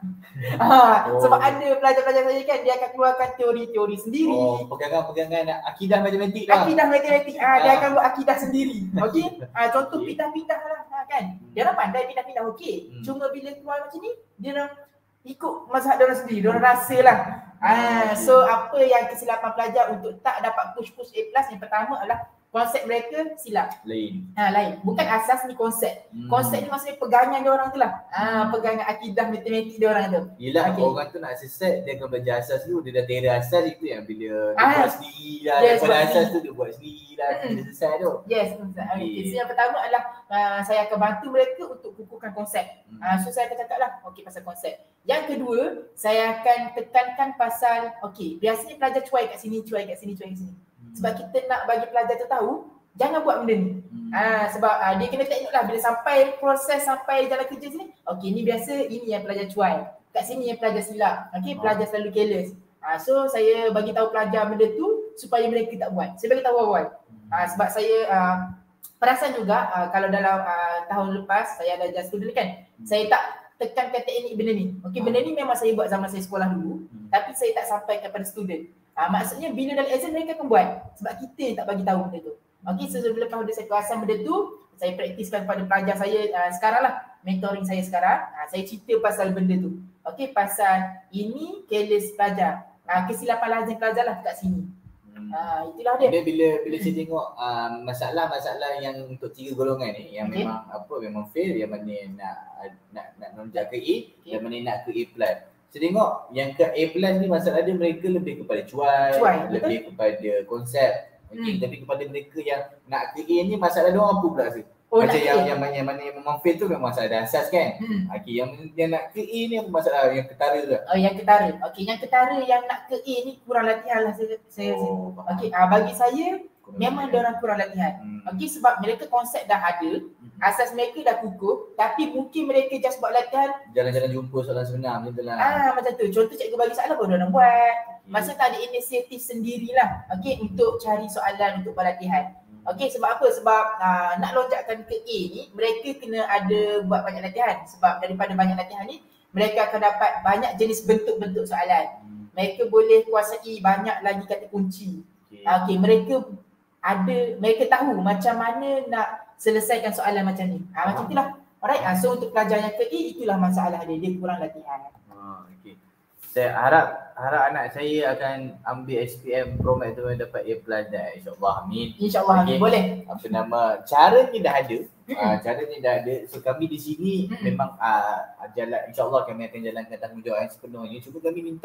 ah, Oh. Sebab ada pelajar-pelajar saya kan, dia akan keluarkan teori-teori sendiri. Oh, pegangan-pegangan akidah matematik lah. Akidah matematik, ah, dia Ah. akan buat akidah sendiri. Okey? Ah, contoh Okey. pindah-pindah lah ah, kan. Dia orang pandai pindah-pindah okey. Hmm. Cuma bila keluar macam ni, dia orang ikut mazhab dia orang sendiri, dia orang rasa lah. Ah, Okey. so apa yang kesilapan pelajar untuk tak dapat push-push A plus, yang pertama adalah konsep mereka silap. Lain. Ha, lain. Bukan asas ni konsep. Hmm. Konsep ni maksudnya pegangan dia orang tu lah. Ah, pegangan akidah matematik dia orang tu. Yelah, Okey. orang tu nak sesat, dia akan belajar asas dulu, dia dah tera asas itu yang bila dia Ah. buat sendiri lah, Yes, daripada buat asas sendiri. tu dia buat sendiri lah, Hmm. dia selesai tu. Yes, Ustaz. Okey. Okay. So yang pertama adalah uh, saya akan bantu mereka untuk kukuhkan konsep. Hmm. Uh, so saya akan cakap lah, okey pasal konsep. Yang kedua, saya akan tekankan pasal, okey biasanya pelajar cuai kat sini, cuai kat sini, cuai kat sini. Hmm. Sebab kita nak bagi pelajar tu tahu, jangan buat benda ni. Hmm. Ah, sebab uh, dia kena tengok lah bila sampai proses, sampai jalan kerja sini, okey ni biasa, ini yang pelajar cuai. Kat sini yang pelajar silap. Okey, pelajar selalu careless. Ah, so saya bagi tahu pelajar benda tu supaya mereka tak buat. Saya bagi tahu awal. Ah, sebab saya uh, perasan juga uh, kalau dalam uh, tahun lepas saya ada ajar student kan, saya tak tekankan teknik benda ni. Okey, benda ni memang saya buat zaman saya sekolah dulu, Hmm. tapi saya tak sampaikan kepada student. Ah, maksudnya bila dalam exam mereka akan buat sebab kita yang tak bagi tahu benda tu. Okey, so bila lepas saya perasan benda tu, saya praktiskan pada pelajar saya uh, sekarang lah, mentoring saya sekarang, uh, saya cerita pasal benda tu. Okey, pasal ini careless pelajar. Uh, kesilapan lazim pelajar lah kat sini. Hmm. Uh, itulah dia. Dia bila bila saya tengok um, masalah-masalah yang untuk tiga golongan ni yang Okay. memang apa memang fail, yang mana nak nak nak melonjak ke A, yang mana nak ke A plus. Saya tengok yang ke A plus ni masalah dia mereka lebih kepada cuai, Cuai, lebih kepada konsep. Okay, Hmm. tapi kepada mereka yang nak ke A ni masalah dia orang apa pula sih? Oh, Macam nak yang, ke A. yang mana yang mana yang memang fail tu memang masalah dah asas kan. Hmm. Okey, yang yang nak ke A ni apa masalah yang ketara tu? Oh, yang ketara. Okey, yang ketara yang nak ke A ni kurang latihan lah saya saya rasa. Oh, faham. Okey, uh, bagi saya Kurang memang latihan. dia orang kurang latihan. Hmm. Okey, sebab mereka konsep dah ada, asas mereka dah kukuh, tapi mungkin mereka just buat latihan. Jalan-jalan jumpa soalan sebenar macam tu lah. Ah, macam tu. Contoh cikgu bagi soalan pun dia orang buat. Masa tak ada inisiatif sendirilah. Okey, untuk cari soalan untuk berlatihan. Okey, sebab apa? Sebab uh, nak lonjakkan ke A ni, mereka kena ada buat banyak latihan. Sebab daripada banyak latihan ni, mereka akan dapat banyak jenis bentuk-bentuk soalan. Hmm. Mereka boleh kuasai banyak lagi kata kunci. Okay. Ah, Okey, mereka ada, mereka tahu macam mana nak selesaikan soalan macam ni. Ah, macam itulah. Alright, ah, so untuk pelajar yang ke A, itulah masalah dia. Dia kurang latihan. Ha, okey. Saya harap harap anak saya akan ambil S P M Promax tu dapat A plus dah, insya-Allah. Amin. InsyaAllah, Okey. boleh. Apa nama, caranya dah ada. uh, caranya dah ada. So kami di sini Mm-mm. memang uh, jalan, insya-Allah kami akan jalankan tanggungjawab yang sepenuhnya. Cuma kami minta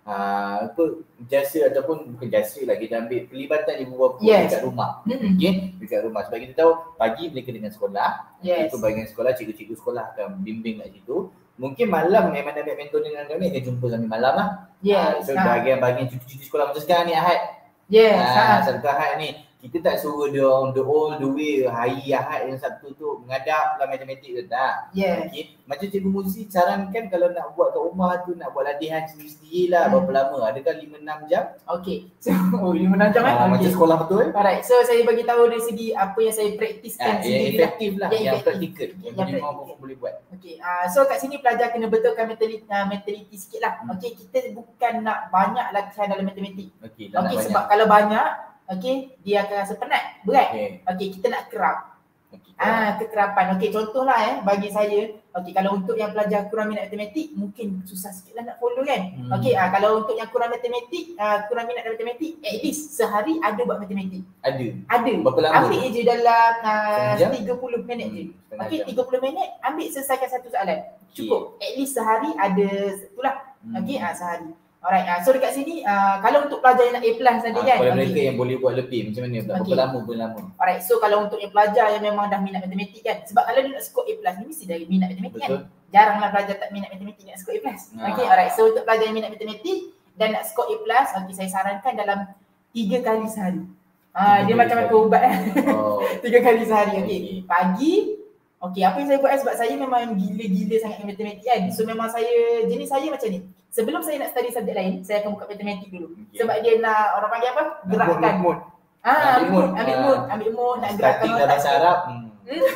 uh, apa jasa ataupun bukan jasa lah, kita ambil pelibatan ibu bapa Yes. dekat rumah. Mm-mm. Okey, dekat rumah sebab kita tahu pagi mereka dengan sekolah, Yes. itu bahagian sekolah, cikgu-cikgu sekolah akan bimbing kat situ. Mungkin malam memang nak ambil mentor dengan kami akan jumpa sambil malam lah. Yes. Uh, so Ha. bahagian-bahagian cuti-cuti sekolah macam sekarang ni Ahad. Yes. Ah, Ha. Sabtu Ahad ni kita tak suruh dia on the all the way hari Ahad yang Sabtu tu mengadap dalam matematik ke tak. Yes. Okey, macam Cikgu Muzi sarankan kalau nak buat kat rumah tu nak buat latihan sendiri-sendiri lah. Hmm. Berapa lama? Adakah lima enam jam? Okay. So, oh lima enam jam eh? Ah, macam Okay. sekolah betul. Alright, so saya bagi tahu dari segi apa yang saya praktiskan Ah, yang sendiri lah. efektif lah, Yang yang efektif. praktikal. Yang Yang boleh praktikal. orang boleh buat. Okay, uh, so kat sini pelajar kena betulkan mentaliti, uh, mentaliti sikit lah. Hmm. Okay, kita bukan nak banyak latihan dalam matematik. Okey, tak nak Okay, banyak. sebab kalau banyak, okay, dia akan rasa penat, berat. Okey. Okay, kita nak kerap. Okey. Ah, kekerapan. Okey, contohlah eh bagi saya, okey kalau untuk yang pelajar kurang minat matematik mungkin susah sikitlah nak follow kan. Hmm. Okey, ah kalau untuk yang kurang matematik, ah kurang minat dalam matematik, at least sehari ada buat matematik. Ada. Ada. Berapa lama Ambil tu? je dalam uh, Setengah jam? tiga puluh minit je. Hmm, setengah Okey, jam. tiga puluh minit ambil selesaikan satu soalan. Cukup. At least sehari ada itulah. Hmm. Okey, ah sehari. Alright, ah so dekat sini uh, kalau untuk pelajar yang nak A plus tadi Ah, kan. kepada okey. mereka yang boleh buat lebih macam mana? Berapa Okey. lama berapa lama? Alright, so kalau untuk yang pelajar yang memang dah minat matematik kan. Sebab kalau dia nak score A plus ni mesti dah minat matematik kan. Betul. Jaranglah pelajar tak minat matematik nak score A plus. Ah. Okey, alright. So untuk pelajar yang minat matematik dan nak score A plus, okey saya sarankan dalam tiga kali sehari. Ah, Tiga dia kali macam sehari. makan ubat eh. Oh. Tiga kali sehari. Okey. Okey. Pagi, okey apa yang saya buat eh, sebab saya memang gila-gila sangat dengan matematik kan. So memang saya, jenis saya macam ni. Sebelum saya nak study subjek lain, saya akan buka matematik dulu. Okey. Sebab dia nak orang panggil apa? Gerakkan. Mood, mood, mood. Ah, Ambil ambil mood, mood. ambil Ah. mood, ambil mood nak gerakkan Starting dalam bahasa Arab. Hmm.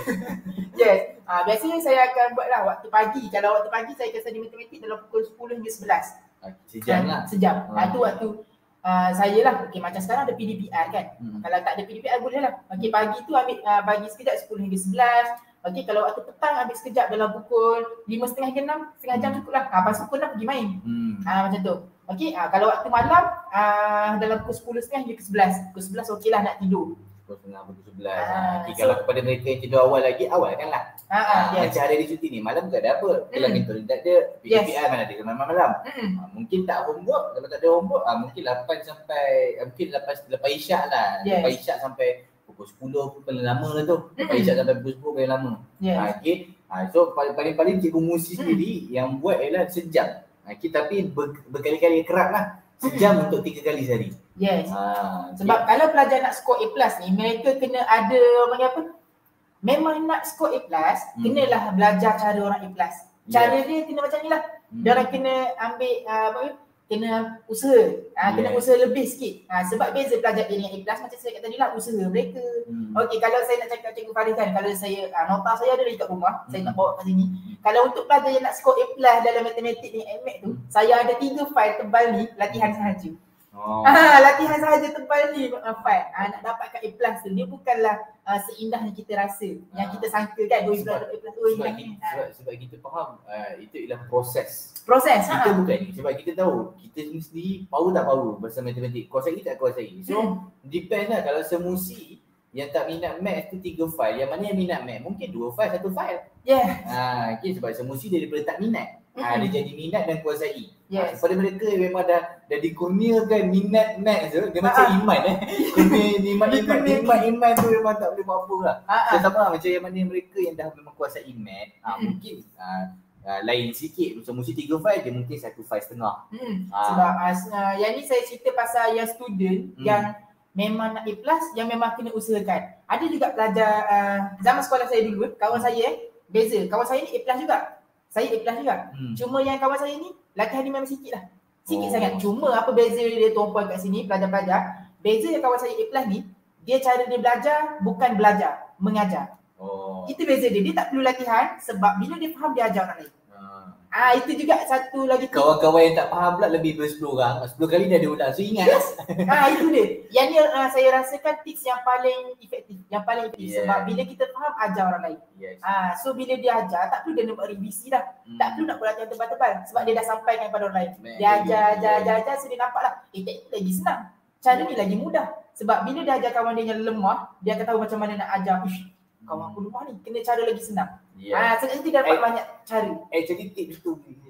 Yes. Ah, biasanya saya akan buatlah waktu pagi. Kalau waktu pagi saya akan study matematik dalam pukul sepuluh hingga sebelas. Ah, Sejam lah. Sejam. Ah. Ah, tu waktu uh, saya lah. Okey, macam sekarang ada P D P R kan. Hmm. Kalau tak ada P D P R boleh lah. Okey, pagi tu ambil uh, pagi sekejap sepuluh hingga sebelas. Okey, kalau waktu petang ambil sekejap dalam pukul lima tiga puluh hingga enam, setengah jam cukup lah. Ah, lepas tu pukul enam pergi main. Hmm. Ah, macam tu. Okey, ah, kalau waktu malam ah, dalam pukul sepuluh tiga puluh hingga ke sebelas. Pukul sebelas okey lah nak tidur. Pukul setengah pukul sebelas. Ah, Ah, okay, so- kalau kepada mereka yang tidur awal lagi, awal kan lah. Ah, ah, Ah, yes. Macam hari hari cuti ni, malam tak ada apa. Kalau Hmm. mentor tak ada, P D P R mana ada malam malam. Mm-mm. Ah, mungkin tak homework, kalau tak ada homework, ah, mungkin lapan sampai, ah, mungkin lepas lepas isyak lah. Yes. Lepas isyak sampai pukul sepuluh pun paling lama lah tu. Lepas Mm-mm. isyak sampai pukul sepuluh paling lama. Yes. Ah, okay. Ah, so paling- paling-paling cikgu musi sendiri yang buat ialah sejam. Ah, okay, tapi ber, berkali-kali kerap lah. Sejam untuk tiga kali sehari. Yes. Ah, okay. Sebab kalau pelajar nak score A plus ni, mereka kena ada orang panggil apa? Memang nak score A plus, Hmm. kenalah belajar cara orang A plus. Cara dia kena macam ni lah. Hmm. Dia orang kena ambil uh, apa ni? Kena usaha. Uh, kena Yes. usaha lebih sikit. Uh, sebab beza pelajar A dengan A plus macam saya kata tadi lah, usaha mereka. Hmm. Okey, kalau saya nak cakap Cikgu Farid kan, kalau saya uh, nota saya ada dekat rumah, saya Hmm. nak bawa kat sini. Kalau untuk pelajar yang nak score A plus dalam matematik dengan M Math tu, saya ada tiga file tebal ni latihan sahaja. Oh. Ah, latihan sahaja tebal ni uh, Fad. Ah, nak dapatkan A plus tu dia bukanlah uh, seindah yang kita rasa, yang Ah. kita sangka kan. Oh, Sebab- sebab A plus, oh Sebab, indah kita, ni. Ah. sebab, sebab kita faham uh, itu ialah proses. Proses. Kita Ha. bukan ni. Sebab kita tahu kita sendiri power tak power bahasa matematik. Kuasai tak kuasai. So Hmm. depend lah. Kalau semusi yang tak minat math tu tiga file. Yang mana yang minat math mungkin dua file satu file. Yeah. Ha, okay, sebab semusi dia daripada tak minat. Ha, Hmm. dia jadi minat dan kuasai. Ha, Yes. kepada mereka yang memang dah dah dikurniakan minat math tu, dia macam Ah. iman eh. Kurnia iman iman Dikurniakan. iman iman tu memang tak boleh buat apa lah. Ha. So sama lah, macam yang mana mereka yang dah memang kuasai math, ha, Hmm. mungkin ha, ha, lain sikit. Macam mesti tiga file, dia mungkin satu file setengah. Hmm. Ah. Sebab uh, yang ni saya cerita pasal yang student Hmm. yang memang nak A plus, yang memang kena usahakan. Ada juga pelajar uh, zaman sekolah saya dulu, kawan saya eh, beza. Kawan saya ni A plus juga. Saya A plus juga. Hmm. Cuma yang kawan saya ni latihan dia memang sikit lah. Sikit Oh. sangat. Cuma apa beza dia tuan-puan kat sini, pelajar-pelajar. Beza yang kawan saya A plus ni, dia cara dia belajar bukan belajar, mengajar. Oh. Itu beza dia. Dia tak perlu latihan sebab bila dia faham dia ajar orang lain. Ha. Ah itu juga satu lagi tu. Kawan-kawan yang tak faham pula lebih daripada sepuluh orang. sepuluh kali dia ada ulang. So ingat. Ah itu dia. Yang ni uh, saya rasakan tips yang paling efektif, yang paling efektif Yeah. sebab bila kita faham ajar orang lain. Yes. Ah so bila dia ajar tak perlu dia nak buat revisi dah. Hmm. Tak perlu nak buat latihan tebal-tebal sebab dia dah sampaikan kepada orang lain. Man, Dia ajar yeah. ajar ajar ajar so dia nampak lah. Eh teknik lagi senang. Cara ni lagi mudah. Sebab bila dia ajar kawan dia yang lemah, dia akan tahu macam mana nak ajar. Ish, kawan aku lemah ni, kena cara lagi senang. Yeah. Ah so kat situ dia dapat Eh. banyak cara. Actually tips tu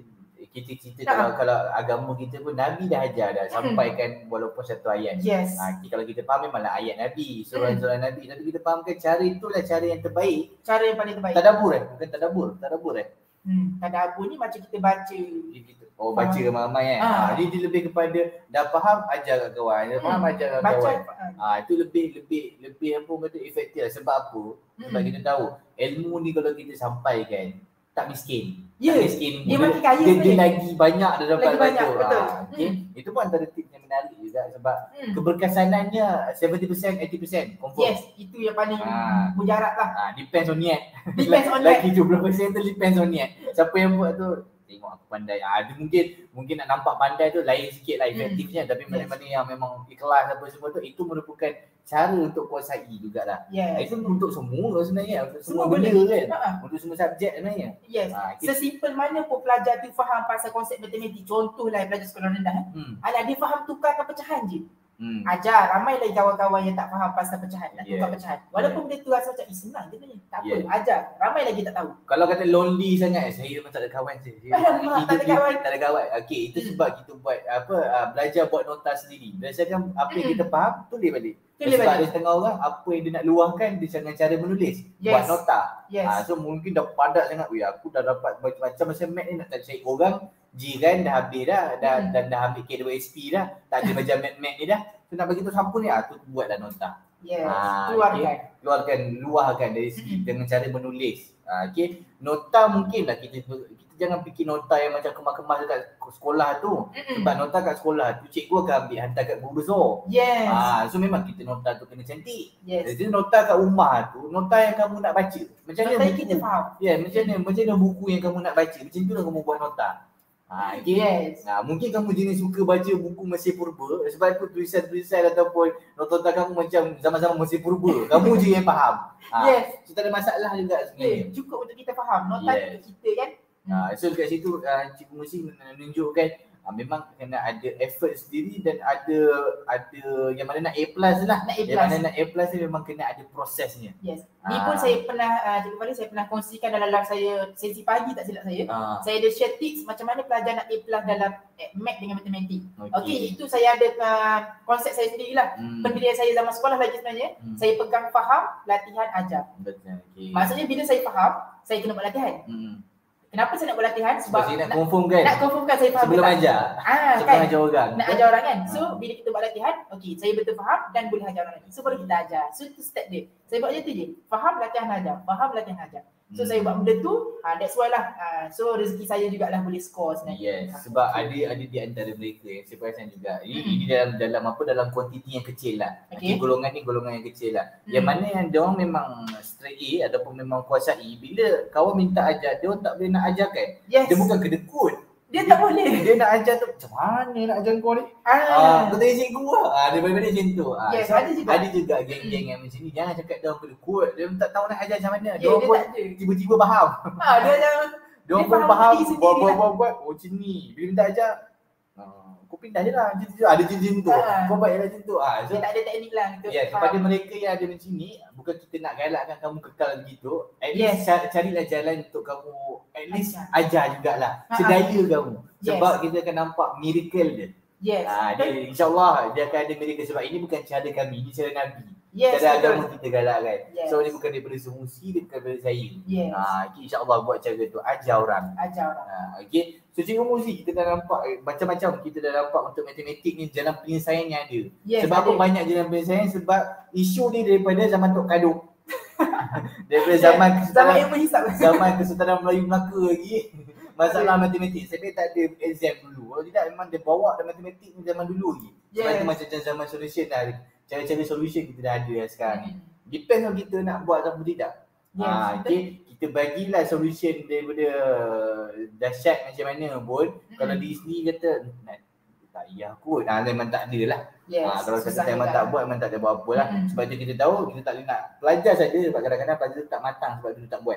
kita cerita Nah. kalau kalau agama kita pun Nabi dah ajar dah sampaikan walaupun satu ayat. Yes. Ha, kalau kita faham memanglah ayat Nabi, surah-surah Nabi, tapi kita fahamkan cara itulah cara yang terbaik. Cara yang paling terbaik. Tadabbur eh, bukan tadabbur, tadabbur eh. Hmm, tadabbur ni macam kita baca. Oh, baca ramai-ramai kan. Ah. Ha, dia, dia lebih kepada dah faham ajar kat kawan, dah faham Hmm. ajar kat Baca. kawan. Ah, itu lebih lebih lebih apa kata efektif lah. Sebab apa? Sebab Hmm. kita tahu ilmu ni kalau kita sampaikan tak miskin. Ya, Tak miskin. dia makin kaya dia, dia sebenarnya. lagi banyak dah dapat Lagi banyak, tu. betul. Ah, okay. Itu pun antara tips yang menarik juga sebab Hmm. keberkesanannya tujuh puluh peratus lapan puluh peratus confirm. Yes, itu yang paling Ah. mujarab lah. Ah, depends on niat. Depends on Lagi tujuh puluh peratus tu depends on niat. Siapa yang buat tu tengok aku pandai. Ah, dia mungkin mungkin nak nampak pandai tu lain sikit lah efektifnya, tapi Yes. mana-mana yang memang ikhlas apa semua tu itu merupakan cara untuk kuasai jugalah. Yes. Itu untuk semua sebenarnya, untuk semua, Semua benda boleh. kan. Ha-ha. Untuk semua subjek sebenarnya. Yes. Ah, kita, Sesimpel mana pun pelajar tu faham pasal konsep matematik. Contohlah pelajar sekolah rendah. Eh. hmm. Alah, dia faham tukarkan pecahan je. Hmm. Ajar, ramai lagi kawan-kawan yang tak faham pasal pecahan, nak tukar Yeah. pecahan. Walaupun benda tu rasa macam, eh senang je sebenarnya. Tak apa, Yeah. ajar. Ramai lagi tak tahu. Kalau kata lonely sangat, saya memang tak ada kawan saya. Saya Alamak, tak ada hidup- kawan. Tak ada kawan. Okey, itu Hmm. sebab kita buat apa uh, belajar buat nota sendiri. Berdasarkan apa yang Hmm. kita faham, tulis balik. Tulis Sebab balik. ada setengah orang apa yang dia nak luahkan dia dengan cara menulis. Yes. Buat nota. Yes. Ah, so mungkin dah padat sangat. Weh, aku dah dapat macam-macam macam mat ni nak tak cari orang. Jiran dah habis dah, dah Hmm. dan dah ambil K dua S P dah. Tak ada macam mat-mat ni dah. So nak bagi tu sampul ni, ah tu buatlah nota. Yes. Ah, Keluarkan. okey. Keluarkan, luahkan dari segi Hmm. dengan cara menulis. Ah, okey. Nota mungkinlah kita kita jangan fikir nota yang macam kemas-kemas dekat sekolah tu. Mm-mm. Sebab nota kat sekolah tu cikgu akan ambil hantar kat guru besar. Yes. Ah, so memang kita nota tu kena cantik. Yes. Jadi nota kat rumah tu, nota yang kamu nak baca. Macam mana Nota buku? kita faham. Ya, macam mana macam mana buku yang kamu nak baca. Macam tu lah kamu buat nota. Ha, okay. Yes. Nah, mungkin kamu jenis suka baca buku Mesir Purba sebab tu tulisan-tulisan ataupun nota-nota kamu macam zaman-zaman Mesir Purba. Kamu je yang faham. Ha, Yes. so tak ada masalah juga Okay. sebenarnya. Cukup untuk kita faham. Nota Yes. untuk kita kan. Ha, so dekat situ uh, Cikgu Musi menunjukkan uh, memang kena ada effort sendiri dan ada ada yang mana nak A plus lah. Nak A Yang plus. mana nak A plus ni memang kena ada prosesnya. Yes. Ni Ah. pun saya pernah, uh, Cikgu Faris, saya pernah kongsikan dalam live saya sesi pagi tak silap saya. Ha, Saya ada share tips macam mana pelajar nak A plus dalam eh, math dengan matematik. okey. Okey, itu saya ada uh, konsep saya sendirilah. Hmm, Pendirian saya zaman sekolah lagi sebenarnya. Hmm. Saya pegang faham, latihan, ajar. betul. Okey. Maksudnya bila saya faham, saya kena buat latihan. Hmm. Kenapa saya nak buat latihan? Sebab Sebab saya nak nak, confirm kan nak confirmkan saya faham. sebelum ke tak. ajar. Ah, Sebelum kan? ajar orang. Nak betul? ajar orang kan. So Ah. bila kita buat latihan, okey, saya betul faham dan boleh ajar orang lagi. So baru kita ajar. So itu step dia. Saya buat macam tu je. Faham, latihan, ajar. Faham, latihan, ajar. So Hmm. saya buat benda tu, ah, that's why lah. Ah, so rezeki saya jugalah boleh score sebenarnya. Yes, sebab ada ada di antara mereka yang saya perasan juga. Ini, Hmm. ini dalam dalam apa dalam kuantiti yang kecil lah. Okey. Okay. Golongan ni golongan yang kecil lah. Hmm. Yang mana yang dia orang memang straight A ataupun memang kuasai, bila kawan minta ajar, dia orang tak boleh nak ajarkan. Yes. Dia bukan kedekut. Dia tak boleh. Dia nak ajar tu macam mana nak ajar kau ni? Ah, Ah. kau tanya cikgu lah. Ah, dia benda macam tu. Ah, Yes, so, ada juga. Ada juga geng-geng yang macam ni. Jangan cakap dia orang kedekut. Dia orang tak tahu nak ajar macam mana. Ya, Dia orang dia pun tak ada. tiba-tiba faham. Ah, dia jangan Dia orang Dia pun faham faham diri sendiri buat buat lah. buat buat oh macam ni. Bila minta ajar, ah, kau pindah je lah. Macam tu. Ada macam tu. Ah. Kau baiklah macam tu. Ah, so, dia tak ada teknik lah untuk ya, faham. kepada mereka yang ada macam ni, bukan kita nak galakkan kamu kekal begitu. At Yes. least cari, carilah jalan untuk kamu at least Ajar. ajar jugalah. Ha-ha. Sedaya kamu. Yes. Sebab kita akan nampak miracle dia. Yes. Ah, dia insya-Allah dia akan ada miracle sebab ini bukan cara kami, ini cara Nabi. Yes, cara betul. agama kita galakkan. Yes. So ni bukan daripada Sumusi, dia bukan daripada saya. Yes. Ah, okay, insya-Allah buat cara tu ajar orang. Ajar orang. Ha, okay. So cikgu Muzi kita dah nampak eh, macam-macam kita dah nampak untuk matematik ni jalan penyelesaian yang ada. Yes, sebab apa ada. banyak jalan penyelesaian? Sebab isu ni daripada zaman Tok Kaduk. daripada Yes, zaman Zaman kesultanan, ilmu hisap. zaman kesultanan Melayu Melaka lagi. Masalah matematik. Saya tak ada exam dulu. Kalau tidak memang dia bawa dalam matematik ni zaman dulu lagi. Sebab Yes. itu macam zaman solution dah. Cara-cara solution kita dah ada dah sekarang ni. Hmm. Depends on kita nak buat atau tidak. Yes, Ah, betul. okay. Kita bagilah solution daripada dahsyat macam mana pun. Mm-mm. Kalau di sini kata nak tak payah kot. Ah, memang tak ada lah. Yes. Ah, kalau susah kata memang juga. tak buat, memang tak ada buat apa lah. Mm-mm. Sebab tu kita tahu kita tak boleh nak pelajar saja sebab kadang-kadang pelajar tu tak matang sebab tu dia tak buat.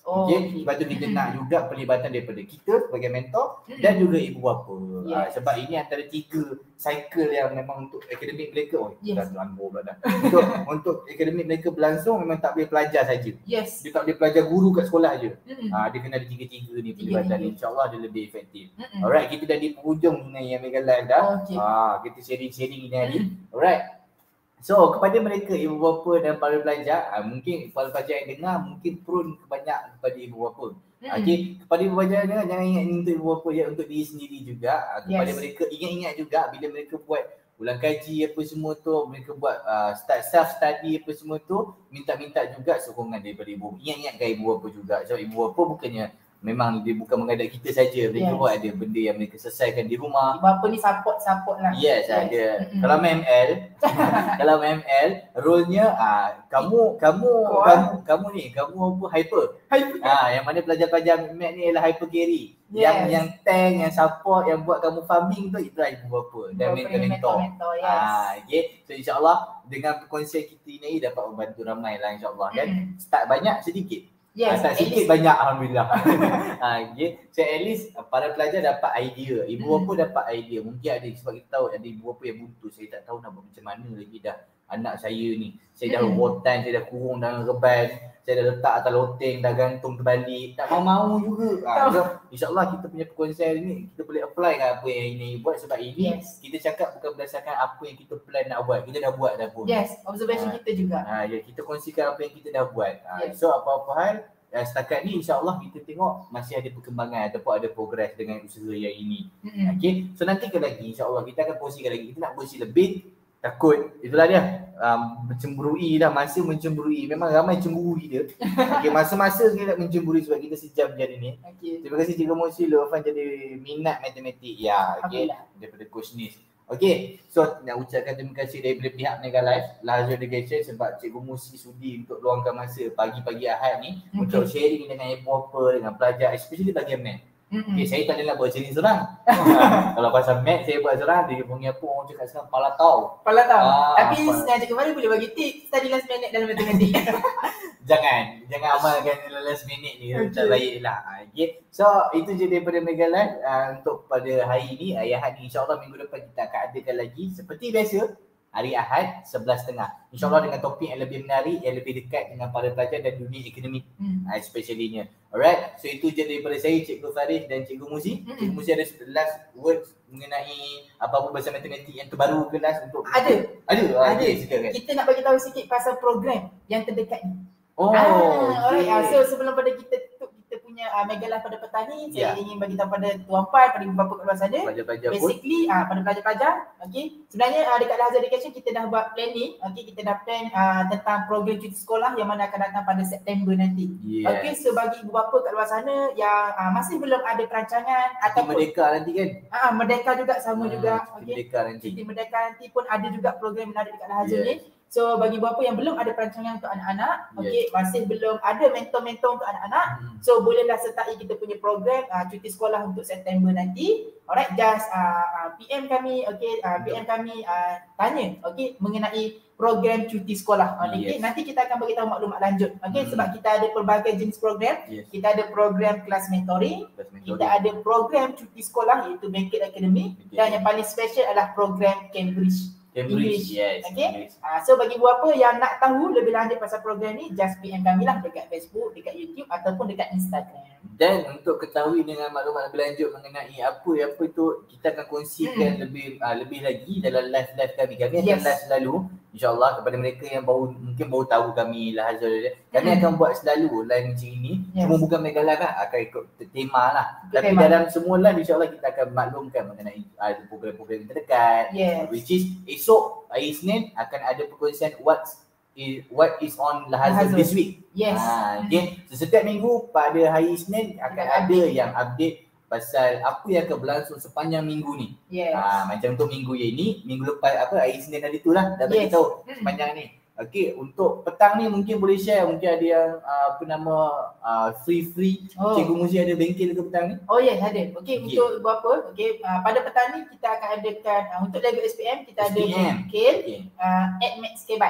Oh, Okay? okay. Lepas tu kita nak juga pelibatan daripada kita sebagai mentor Mm-mm. dan juga ibu bapa. Yes. Ah, sebab ini antara tiga cycle yang memang untuk akademik mereka. Oh, Yes. dah terlampau pula dah. Untuk untuk akademik mereka berlangsung memang tak boleh pelajar saja. Yes. Dia tak boleh pelajar guru kat sekolah je. Mm-mm. Ah, dia kena ada tiga-tiga ni pelibatan. Tiga-tiga. InsyaAllah dia lebih efektif. Mm-mm. Alright, kita dah di penghujung dengan yang Mega Live dah. Okay. Ah, kita sharing-sharing ini hari. Alright. So kepada mereka ibu bapa dan para pelajar, ah, mungkin para pelajar yang dengar mungkin prone banyak kepada ibu bapa. Mm-mm. Okey, kepada ibu bapa jangan jangan ingat ini untuk ibu bapa ya, untuk diri sendiri juga. Ah, kepada Yes. mereka ingat-ingat juga bila mereka buat ulang kaji apa semua tu, mereka buat uh, start self study apa semua tu, minta-minta juga sokongan daripada ibu. Ingat-ingatkan ibu bapa juga. So ibu bapa bukannya memang dia bukan menghadap kita saja, mereka Yes. pun ada benda yang mereka selesaikan di rumah. Ibu bapa ni support-support lah. Yes, ada. Mm-mm. Kalau M L, kalau M L, role-nya ah kamu kamu Kau, kamu kamu ni, kamu apa hyper. Hyper. Ah yang mana pelajar-pelajar Mac ni ialah hyper carry. Yes. Yang yang tank, yang support, yang buat kamu farming tu itulah ibu bapa dan Ibu bapa mentor ni mentor. mentor, yes. Ah, okey. So insya-Allah dengan perkongsian kita ini dapat membantu ramai lah insya-Allah kan. Mm-mm. Start banyak sedikit. Yes, Ah, tak at sikit least- banyak alhamdulillah. ha, okay. So at least uh, para pelajar dapat idea. Ibu Hmm. bapa dapat idea. Mungkin ada sebab kita tahu ada ibu bapa yang buntu. Saya tak tahu nak buat macam mana lagi dah anak saya ni. Saya dah Hmm. robotan, saya dah kurung dalam reban. Saya dah letak atas loteng, dah gantung terbalik. Tak mau-mau juga. Ha, so, InsyaAllah kita punya perkongsian ni kita boleh apply kan apa yang ini buat. Sebab ini Yes. kita cakap bukan berdasarkan apa yang kita plan nak buat. Kita dah buat dah pun. Yes, observation Ah. kita juga. Ha, ya, kita kongsikan apa yang kita dah buat. Ha, Yes. So apa-apa hal ya, setakat ni insyaAllah kita tengok masih ada perkembangan ataupun ada progres dengan usaha yang ini. Mm-mm. Okay, so nanti ke lagi insyaAllah kita akan kongsikan lagi. Kita nak kongsi lebih, takut. Itulah dia. Um, mencemburui dah, masa mencemburui. Memang ramai cemburu kita. Okay, masa-masa kita nak mencemburui sebab kita sejam je hari ni. Okay. Terima kasih Cikgu Mosi, Lufan jadi minat matematik. Ya, okay. Alhamdulillah. Daripada Coach Nis. Okay, so nak ucapkan terima kasih daripada pihak Mega Live, Lahazul Education sebab Cikgu Musi sudi untuk luangkan masa pagi-pagi Ahad ni Okay. untuk sharing dengan ibu bapa, dengan pelajar, especially bagi Math. Mm-mm. Okay, saya tak ada nak buat sharing seorang. Kalau pasal Math saya buat seorang, dia punya apa orang cakap sekarang pala tahu. Kepala tahu. Ah, Tapi apa- sebenarnya Cikgu Fahri boleh bagi tips study last minute dalam matematik. Jangan, jangan amalkan last minute ni, Okay. tak baik lah. Okay, so itu je daripada Mega Live uh, untuk pada hari ni, hari Ahad ni. InsyaAllah minggu depan kita akan adakan lagi seperti biasa. Hari Ahad sebelas tiga puluh. InsyaAllah dengan topik yang lebih menarik, yang lebih dekat dengan para pelajar dan dunia akademik Hmm. uh, especially-nya. Alright, so itu je daripada saya, Cikgu Faris dan Cikgu Muzi. Mm-mm. Cikgu Muzi ada last words mengenai apa-apa bahasa matematik yang terbaru ke last untuk Ada. Ada? Ah, Ada. okay, silakan. Kita nak bagi tahu sikit pasal program yang terdekat ni. Oh, ah, alright. okay. Ah, so sebelum pada kita tutup kita punya uh, Mega Live pada petang ni, saya Ya. ingin bagi tahu pada tuan puan, pada ibu bapa kat luar sana. Pelajar-pelajar pun. Basically ah pada pelajar-pelajar, okey. Sebenarnya uh, dekat Lahazul Education kita dah buat planning, okey, kita dah plan uh, tentang program cuti sekolah yang mana akan datang pada September nanti. Yes. Okey, so bagi ibu bapa kat luar sana yang uh, masih belum ada perancangan Cuti ataupun Merdeka nanti kan? ah Merdeka juga sama Ah, juga, Cuti okey. Merdeka nanti. Cuti Merdeka nanti pun ada juga program menarik dekat Lahazul Yes. ni. So bagi bapa yang belum ada perancangan untuk anak-anak, Yes. okey, masih belum ada mentor-mentor untuk anak-anak, Hmm. so bolehlah sertai kita punya program uh, cuti sekolah untuk September nanti. Alright, just uh, uh, P M kami, okey, uh, P M kami uh, tanya, okey, mengenai program cuti sekolah. Uh, nanti, Yes. nanti kita akan bagi tahu maklumat lanjut. Okey, Hmm. sebab kita ada pelbagai jenis program. Yes. Kita ada program kelas mentoring, Kelas mentoring. kita ada program cuti sekolah iaitu Banquet Academy, Banquet dan yang paling special adalah program Cambridge. Cambridge, English. yes. Okay. English. Uh, so bagi buapa yang nak tahu lebih lanjut pasal program ni, just P M kami lah dekat Facebook, dekat YouTube ataupun dekat Instagram. Dan untuk ketahui dengan maklumat lebih lanjut mengenai apa-apa tu, kita akan kongsikan Hmm. lebih uh, lebih lagi dalam live-live kami. Kami akan Yes. live selalu, insyaAllah kepada mereka yang baru mungkin baru tahu kami Lahazul. Kami Hmm. akan buat selalu live macam ini. Yes. Cuma bukan mega live lah, akan ikut tema lah. Ikut Tapi tema. dalam semua live insyaAllah kita akan maklumkan mengenai uh, program-program yang terdekat. Yes. Which is esok hari Isnin akan ada perkongsian what is, what is on Lahazul Lahazul. this week. Yes. Ha, okay. So, setiap minggu pada hari Isnin akan Akan ada yang update pasal apa yang akan berlangsung sepanjang minggu ni. Yes. Ha, macam untuk minggu yang ni, minggu lepas apa hari Isnin hari tu lah dah bagi Yes. tahu Hmm. sepanjang ni. Okey, untuk petang ni mungkin boleh share, mungkin ada yang uh, apa nama uh, free-free. Oh. Cikgu Muzi ada bengkel ke petang ni? Oh yes, ada. Okey, Okey. untuk ibu apa? Okey, uh, pada petang ni kita akan adakan uh, untuk level S P M kita ada S P M. bengkel Okey. uh, at Max Kebat.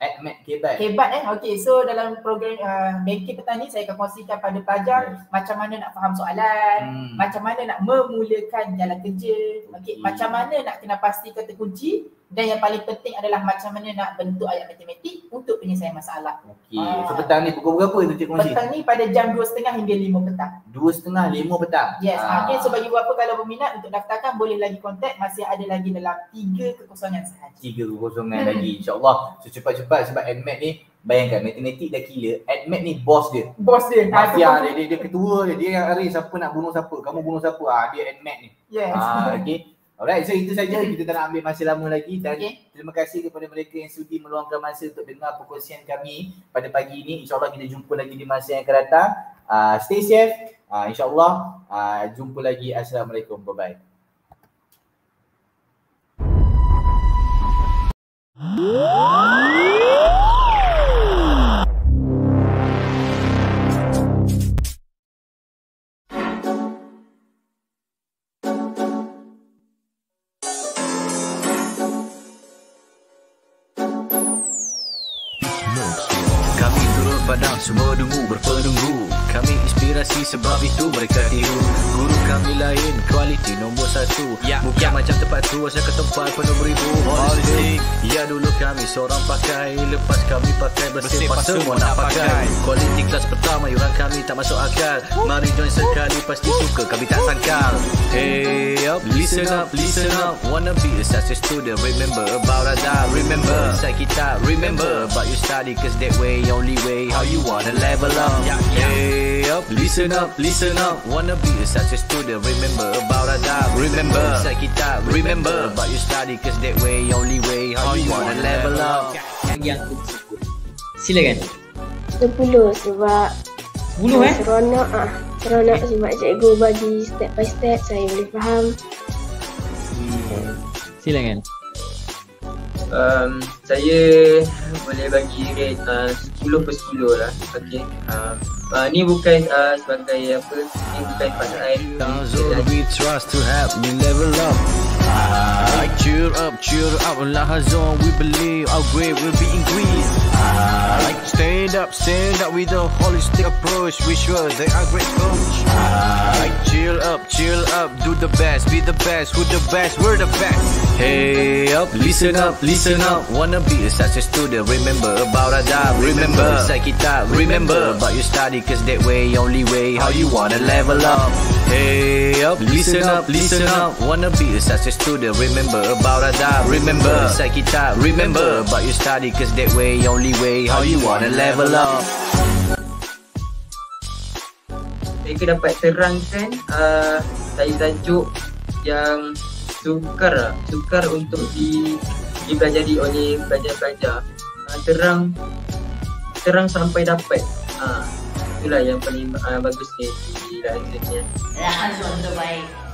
AdMed Kebat. Hebat eh. Okey, so dalam program uh, Bengkel Petani saya akan kongsikan pada pelajar Yes. macam mana nak faham soalan, Hmm. macam mana nak memulakan jalan kerja, okey, Okey. macam mana nak kena pasti kata kunci, dan yang paling penting adalah macam mana nak bentuk ayat matematik untuk penyelesaian masalah. Okey. Ah. So petang ni pukul berapa tu Cik kongsi? Petang ni pada jam dua tiga puluh hingga lima petang. Dua setengah lima petang. Yes, Ah. ah. okay, so bagi beberapa kalau berminat untuk daftarkan boleh lagi kontak, masih ada lagi dalam tiga kekosongan sahaja. Tiga kekosongan lagi insyaAllah. So cepat-cepat sebab AdMed ni bayangkan matematik dah gila. AdMed ni bos dia. Bos dia. Ah, Mafia dia, dia, dia ketua dia. Dia yang arrange siapa nak bunuh siapa. Kamu bunuh siapa. Ah, dia AdMed ni. Yes. Ah, okay. Alright, so itu saja. Kita tak nak ambil masa lama lagi dan Okay. terima kasih kepada mereka yang sudi meluangkan masa untuk dengar perkongsian kami pada pagi ini. InsyaAllah kita jumpa lagi di masa yang akan datang. Uh, stay safe. Uh, InsyaAllah uh, jumpa lagi. Assalamualaikum. Bye-bye. Kami turun padang semua dungu berpenunggu. Kami inspirasi sebab itu mereka tiru. Guru kami lain kualiti nombor satu. Ya, bukan ya. Macam tempat tu asal ke tempat penuh beribu holistik. Ya dulu kami seorang pakai, lepas kami pakai bersih pas semua nak pakai. Kualiti kelas pertama yuran kami tak masuk akal. Mari join sekali pasti suka kami tak sangkal. Hey up, listen up, listen up. Wanna be a success student, remember about Ada. Remember, inside kita, remember about you study cause that way, only way how you wanna level up. Hey up, listen up, listen up. Wanna be a success student, remember about Ada. Remember, inside kita, remember about you study cause that way, only way how you wanna level up. Yang aku sebut. Silakan. sepuluh sebab sepuluh eh? seronok ah. Seronok sebab cikgu bagi step by step saya boleh faham. Silakan. Um, saya boleh bagi rate uh, sepuluh per sepuluh lah. Okay. Um, uh, ni bukan uh, sebagai apa, ni bukan pasangan. Zul we trust to help me level up. I cheer up, cheer up. Allah Hazon, we believe our grade will be increased. I stand up, stand up with a holistic approach. We sure they are great coach. I chill up, chill up, do the best, be the best. Who the best? We're the best. Hey up, listen up, listen up. Wanna be a success student? Remember about Ada. Remember, inside kita. Remember about you study cause that way, only way how you wanna level up. Hey up, listen up, listen up. Wanna be a success student? Remember about Ada. Remember, inside kita. Remember about you study cause that way, only way how you wanna level up. Mereka dapat terangkan uh, tajuk yang sukar lah. Sukar untuk di, dipelajari oleh pelajar-pelajar. Uh, terang terang sampai dapat. Uh, itulah yang paling uh, bagus ni di dalam ni. Rahazon terbaik.